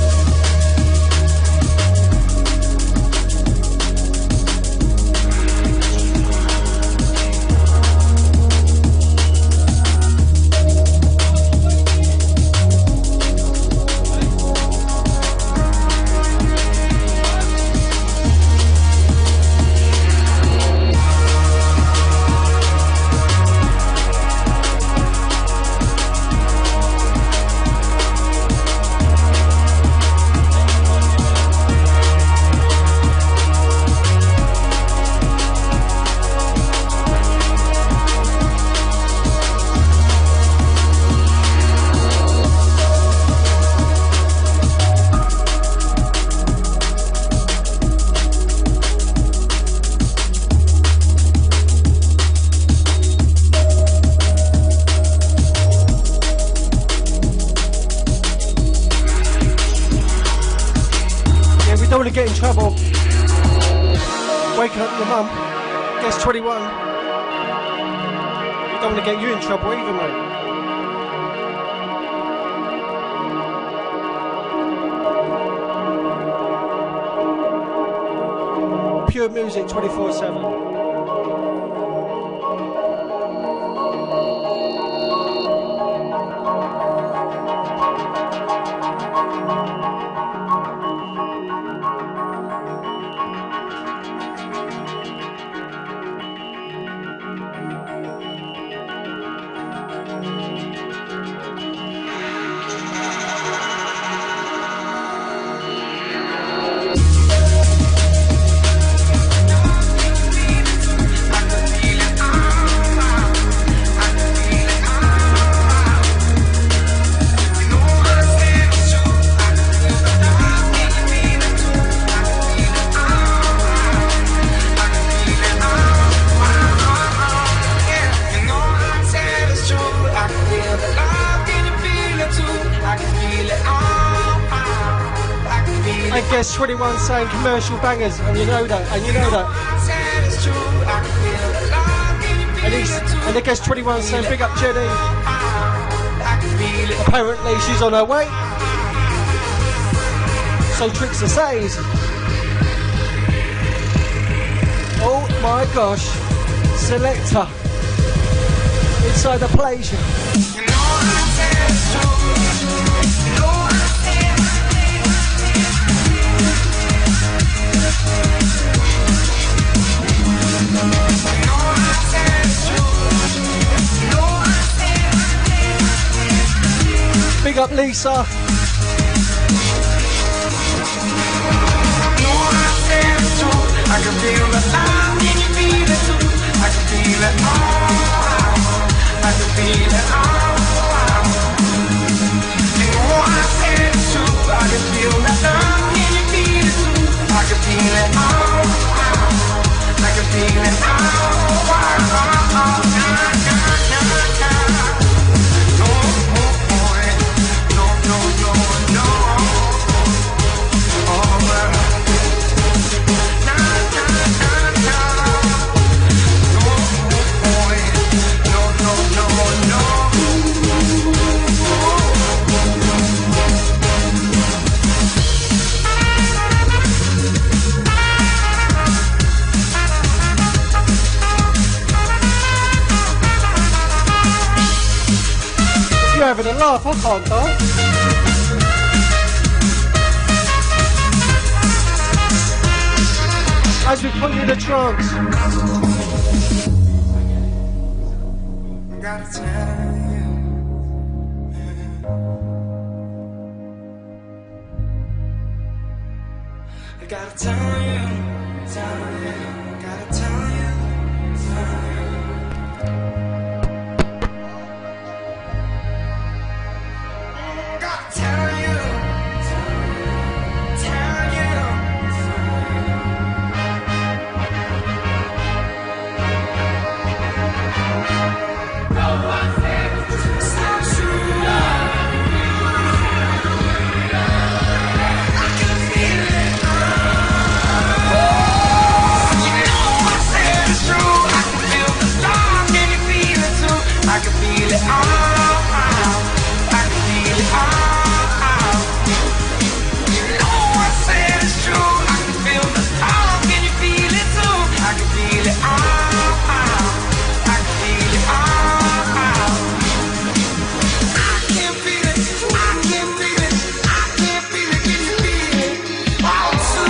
Get in trouble. Waking up your mum. Guess 21. We don't want to get you in trouble either, mate. Pure music 24/7. Guess 21 saying commercial bangers, and you know that, and you know that. And I guess 21 saying big up Jenny. Apparently she's on her way. So Trickster says. Oh my gosh, Selector inside the pleasure. Big up Lisa. I can feel the love, can you feel it too? I can feel it all. I can feel it all. You know what I said is true. I can feel that love, can you feel it too? I can feel it all. I can feel it all. You're having a laugh, I can't dance. As we put you in a trance. Gotta tell you. I gotta tell you, gotta tell you. Gotta tell you, tell you. No one said it's true. I can feel it. You know I said it's true. I can feel the storm, can you feel it too? I can feel it all. I can feel it all. You know I said it's true. I can feel the storm, can you feel it too? I can feel it all. I can feel it all. I can feel it. I can feel it. I can feel it. Can you feel it? All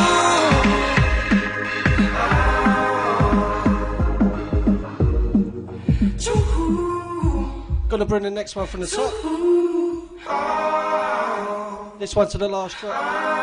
Gonna bring the next one from the top. This one to the last track.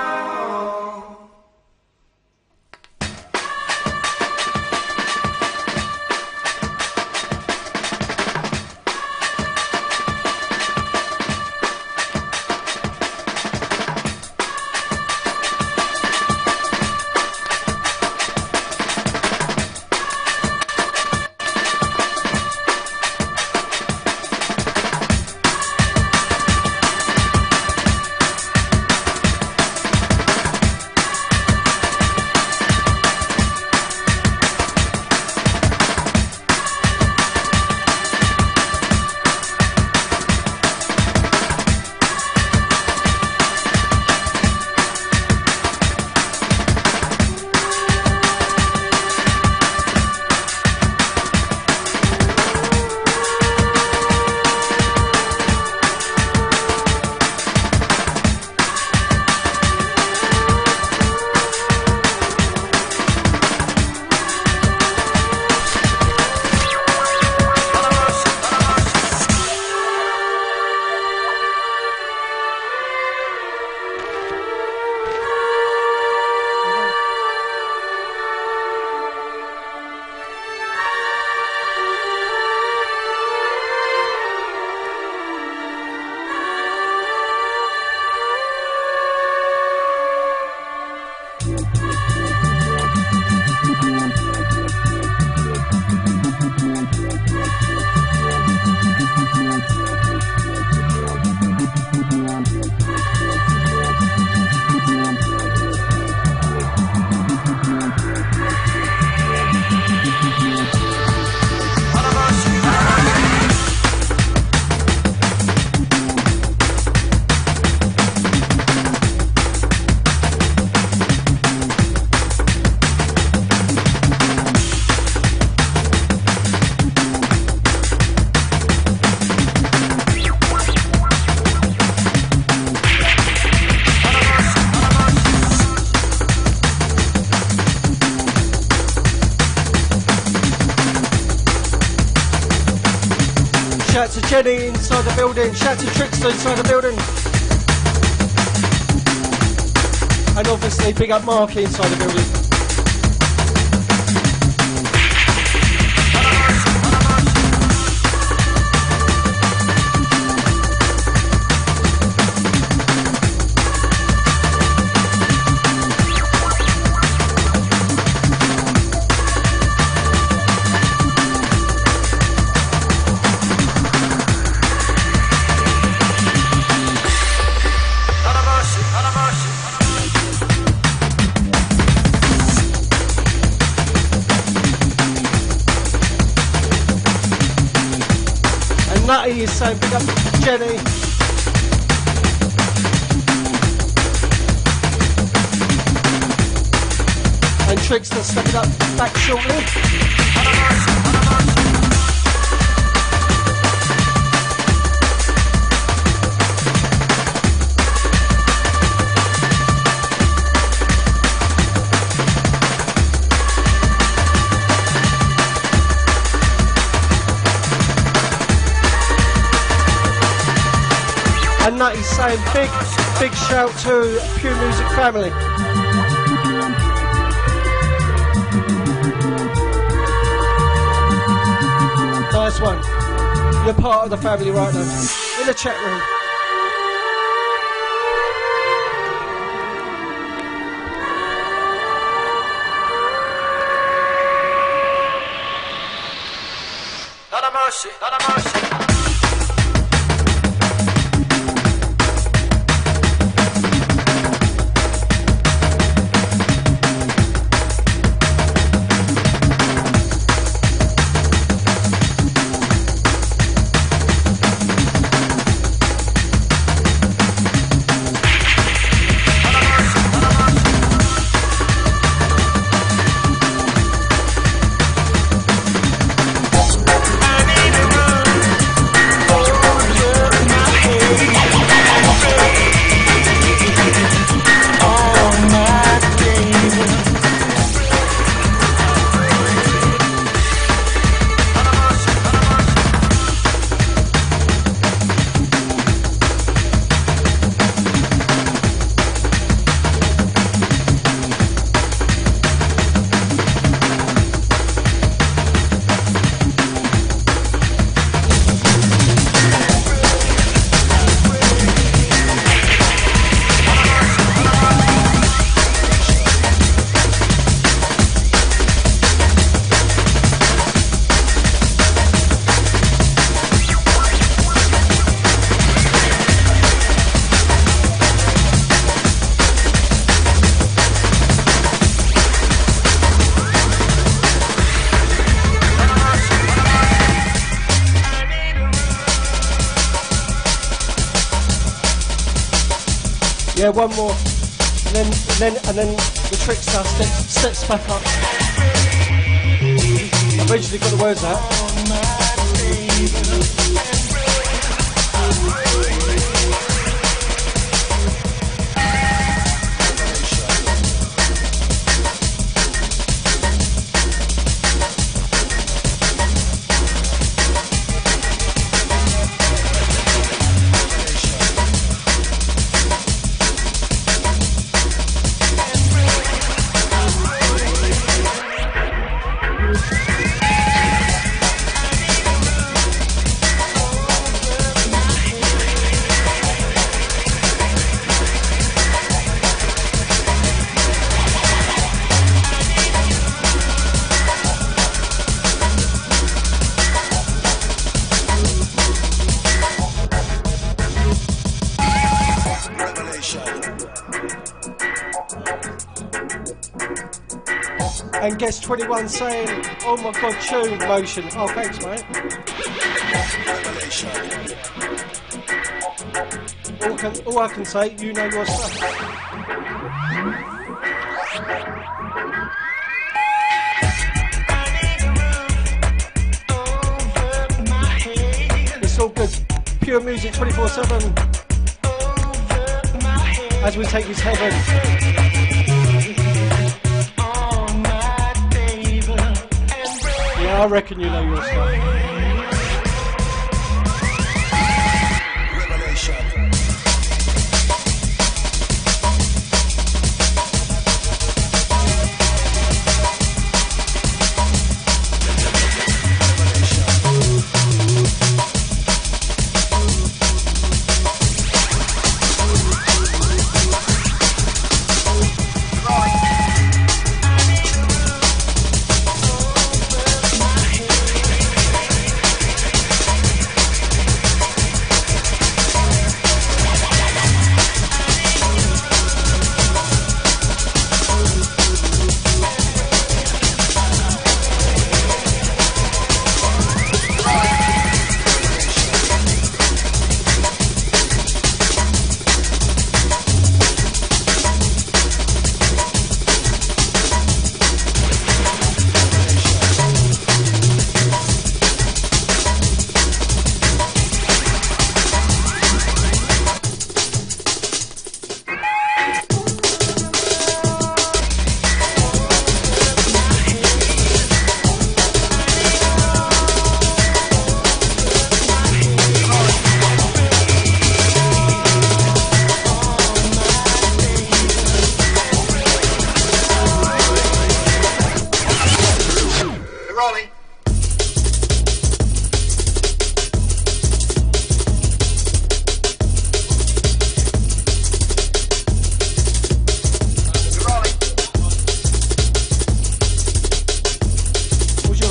Shout to Jenny inside the building. Shout to Trickster inside the building. And obviously big up Marky inside the building. Nutty is saying big up Jenny. And Trickster stepping up back shortly. And Nutty's saying big shout to Pure Music family. Nice one. You're part of the family right now. In the chat room. Not a mercy, not a mercy. Yeah, one more, and then the trickster steps back up. I've eventually got the words out. And Guest 21 saying, oh my god, tune motion. Oh, thanks, mate. All I can say, you know your stuff. It's all good. Pure Music 24/7. As we take his heaven. I reckon you know your stuff.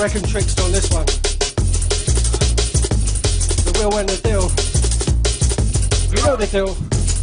reckon Tricks on this one. The will and the deal. You know the deal.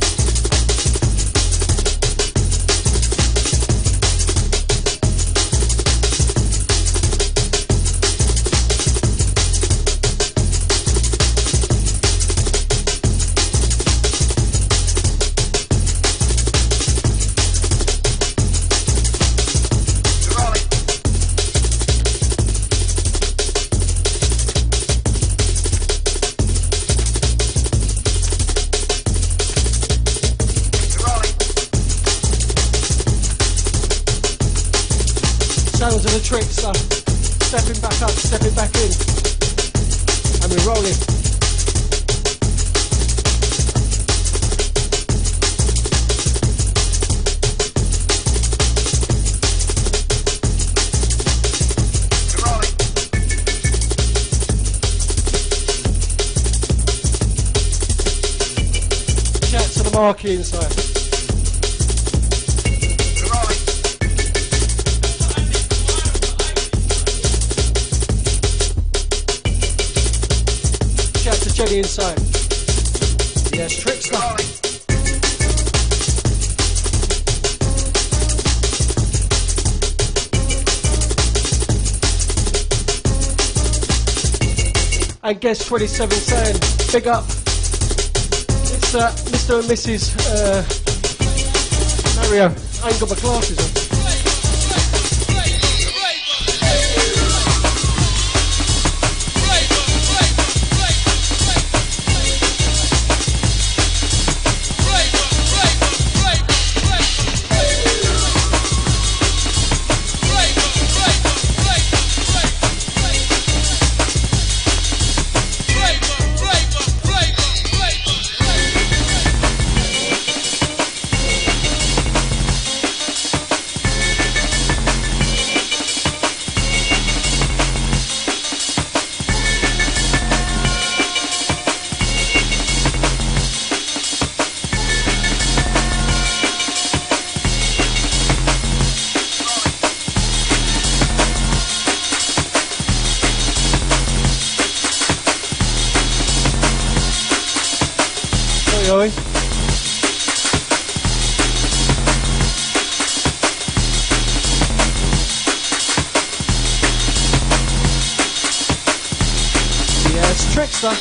Sounds of the Trickster, stepping back up, stepping back in, and we're rolling. Shout to the marquee inside. Jenny inside. Yes, Trickster. And guest 27 saying, big up. It's Mr. and Mrs. Mario. I ain't got my glasses on. Oi. Yes, Trickster.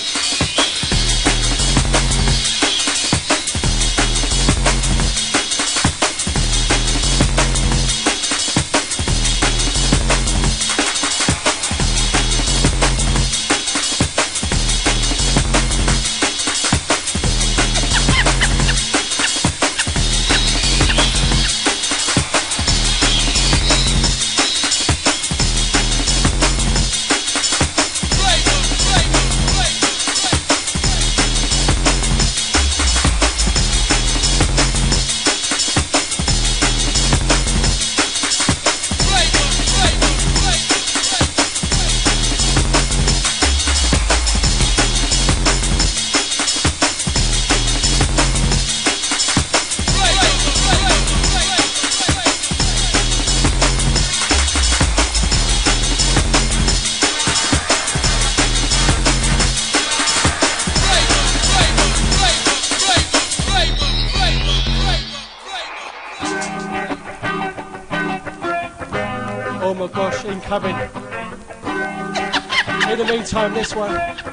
Oh my gosh, incoming. In the meantime, this one.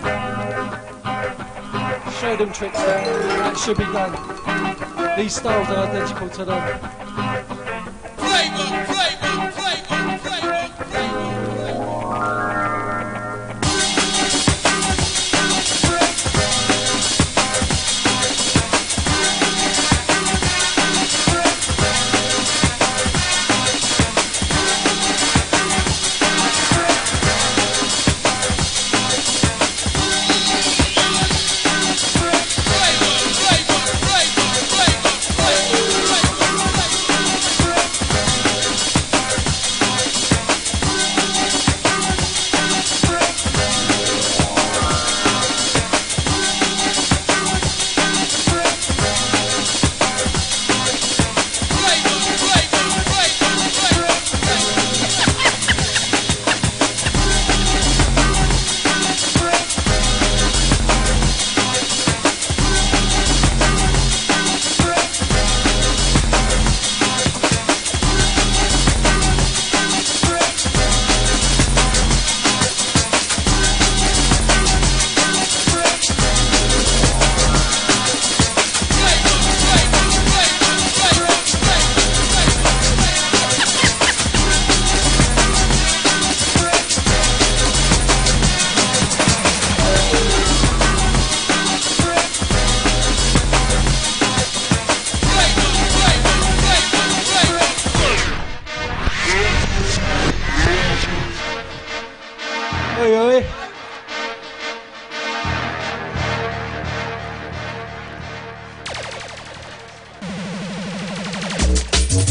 Show them Tricks that should be done. These styles are identical to them.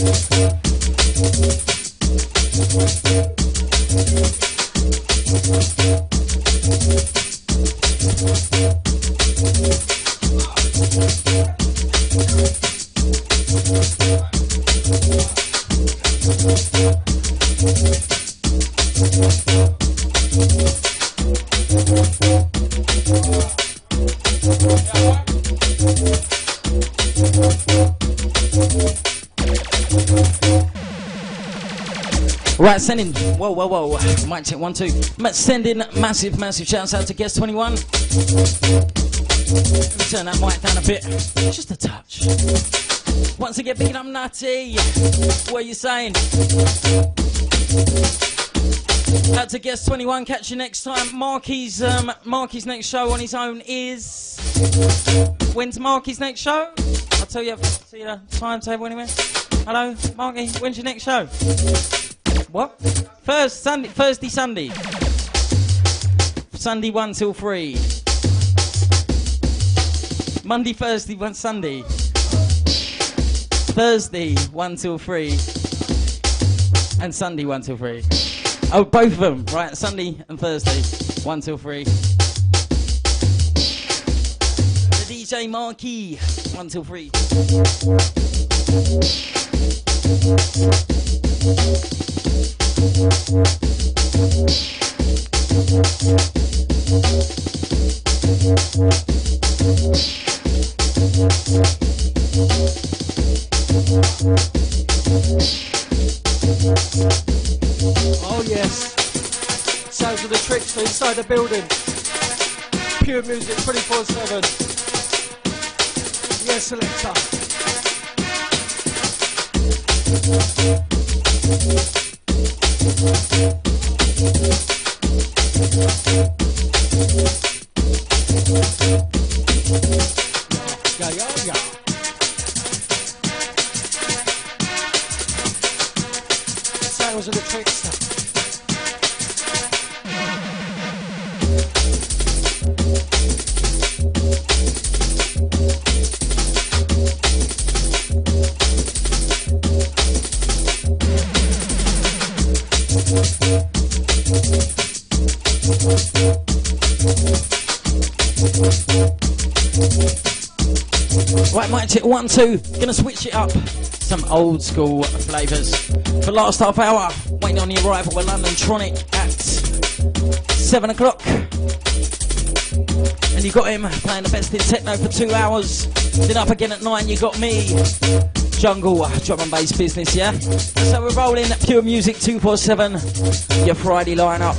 Right, sending, whoa, mic check 1 2. Sending massive shouts out to Guest 21. Let me turn that mic down a bit, just a touch. Once again, picking up Nutty. What are you saying? Out to Guest 21. Catch you next time. Marky's next show on his own is. When's Marky's next show? I'll tell you. See the timetable anyway. Hello, Marky. When's your next show? What? Thursday, Sunday. Sunday 1 till 3. Monday, Thursday, Sunday. Thursday 1 till 3. And Sunday 1 till 3. Oh, both of them. Right, Sunday and Thursday 1 till 3. The DJ Marky 1 till 3. Oh yes, sounds of the Trickster inside the building. Pure music 24/7. Yes, selector. Yeah. Sounds of the Trickster. Right, mic check 1 2. Gonna switch it up. Some old school flavours. For last half hour, waiting on the arrival of London Tronic at 7 o'clock. And you got him playing the best in techno for 2 hours. Then up again at 9, you got me. Jungle, drum and bass business, yeah? So we're rolling Pure Music 247, your Friday lineup.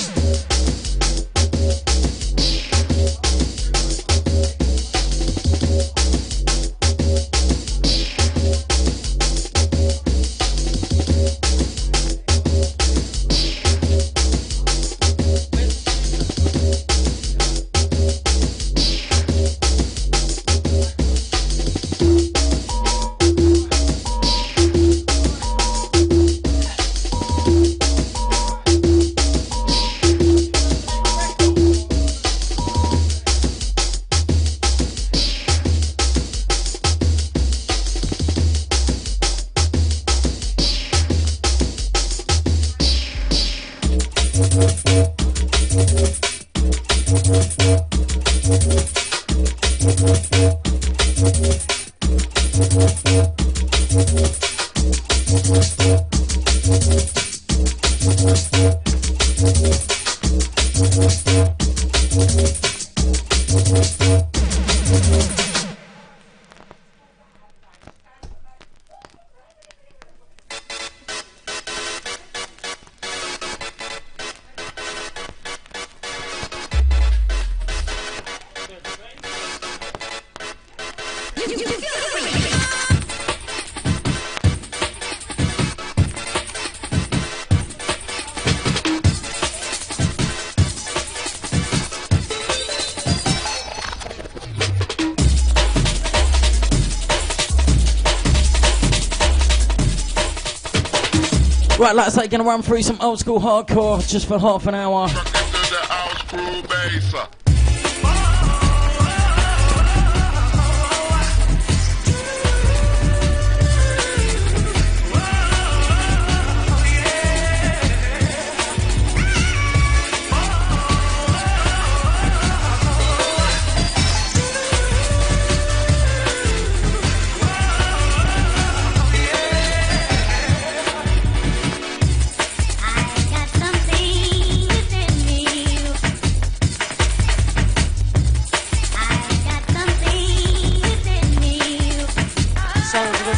Right, like I say, gonna run through some old school hardcore just for half an hour.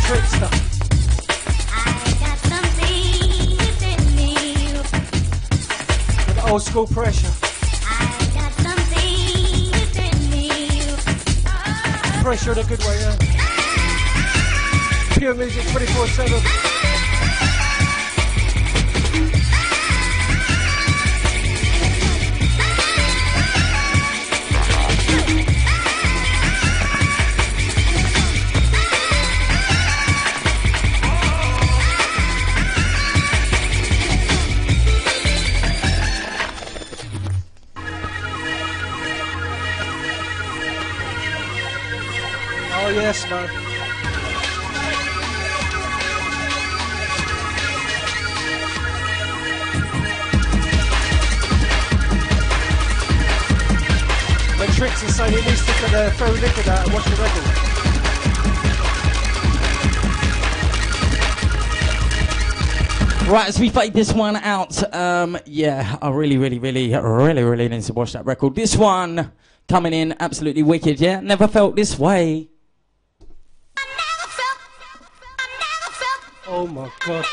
Trickster. With old school pressure. Pressure in a good way, yeah. Pure music 24/7. Oh yes, man. When Tricks is saying he needs to throw liquid out and watch the record. Right, as we fade this one out, yeah, I really need to watch that record. This one coming in absolutely wicked, yeah? Never felt this way. Oh my God.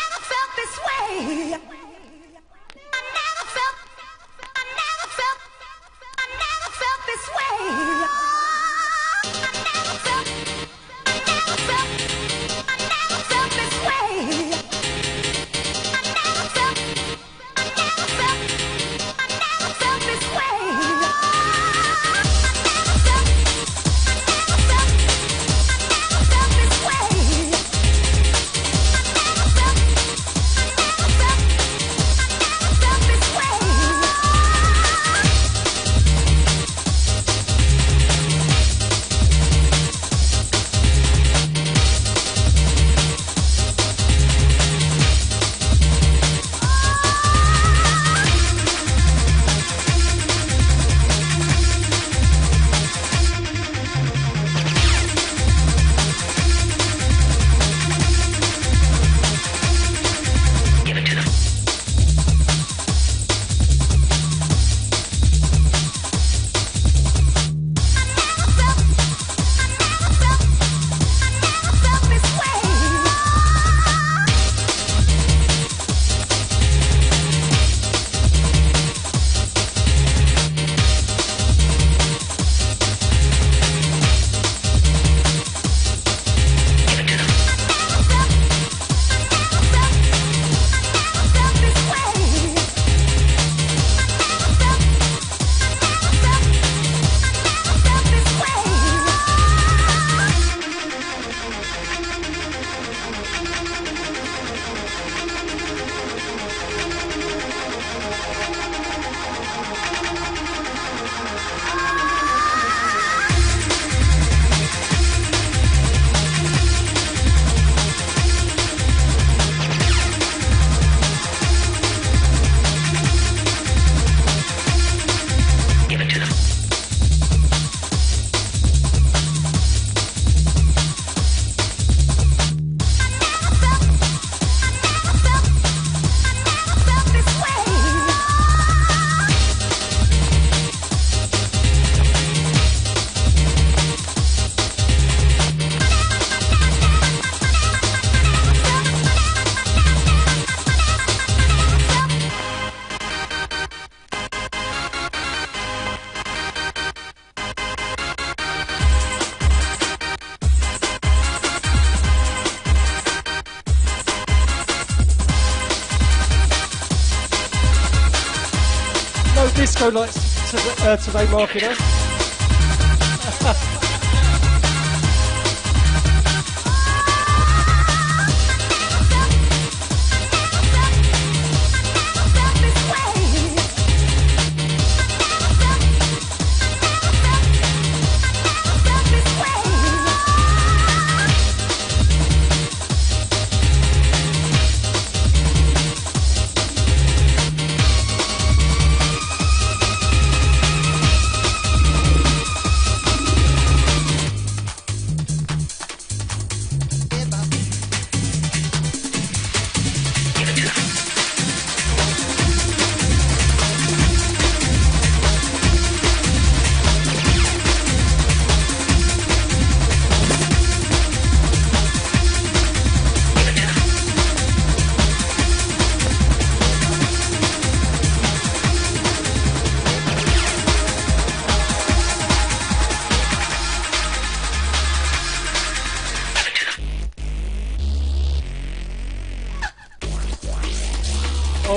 Disco lights today, Marky, no?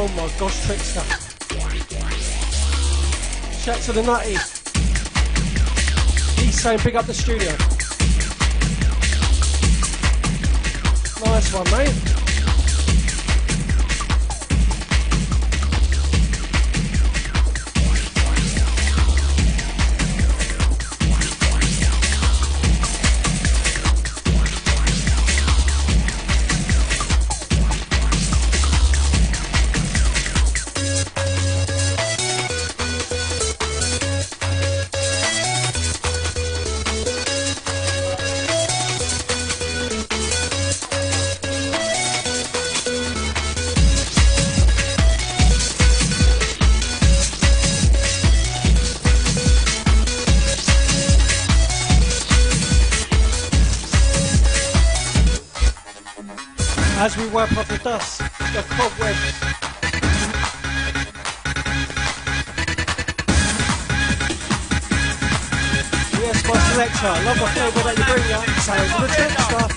Oh my gosh, Trickster. Shout to the Nutty. He's saying pick up the studio. Nice one, mate. As we wipe off the dust, the cobwebs. Yes, my selector, love the flavour that you bring, yeah. Sounds of the Trickster.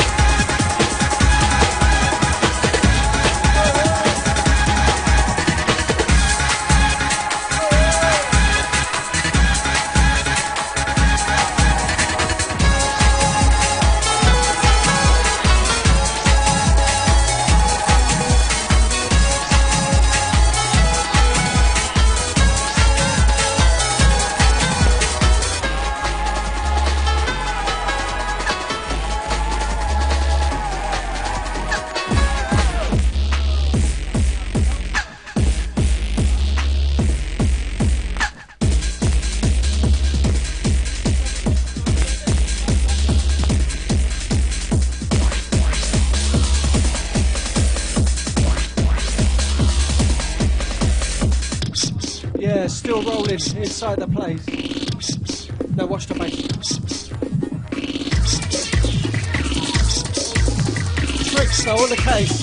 Yeah, still rolling inside the place. Now watch the bass. Trickster on the case.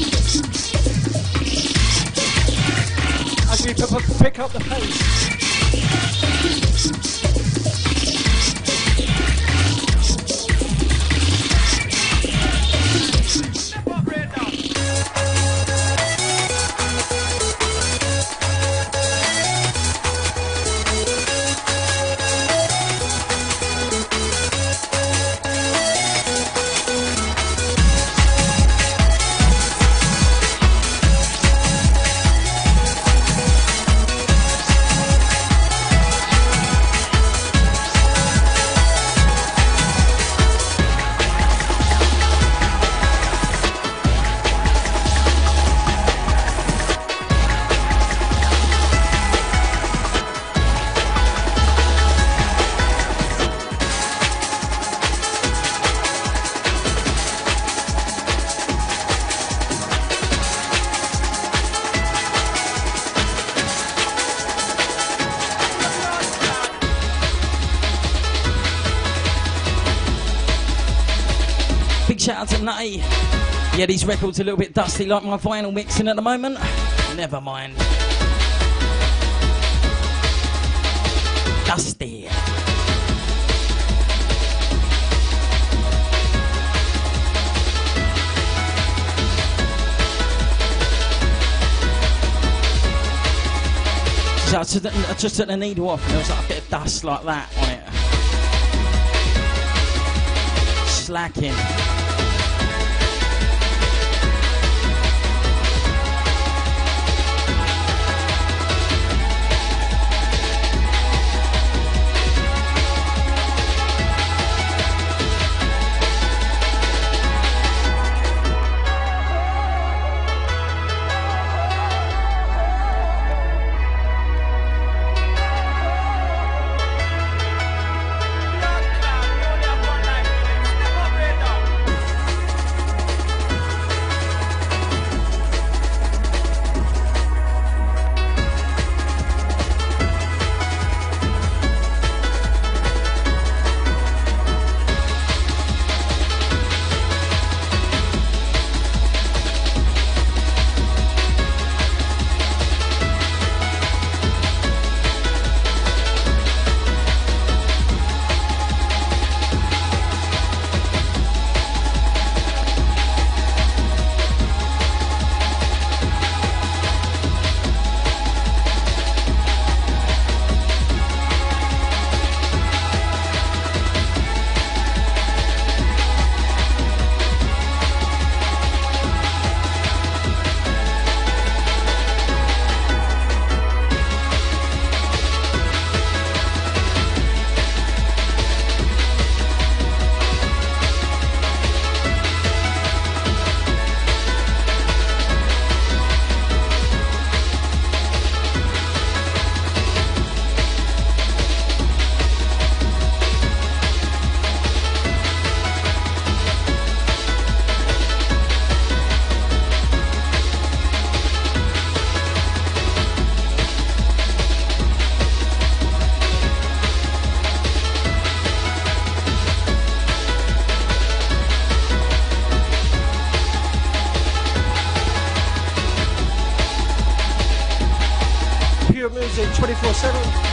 As we pick up the pace. Shout out to Nutty. Yeah, these records a little bit dusty like my vinyl mixing at the moment. Never mind. Dusty. So I just took the needle off and there was like a bit of dust like that on it. Slacking. Pure Music 24/7.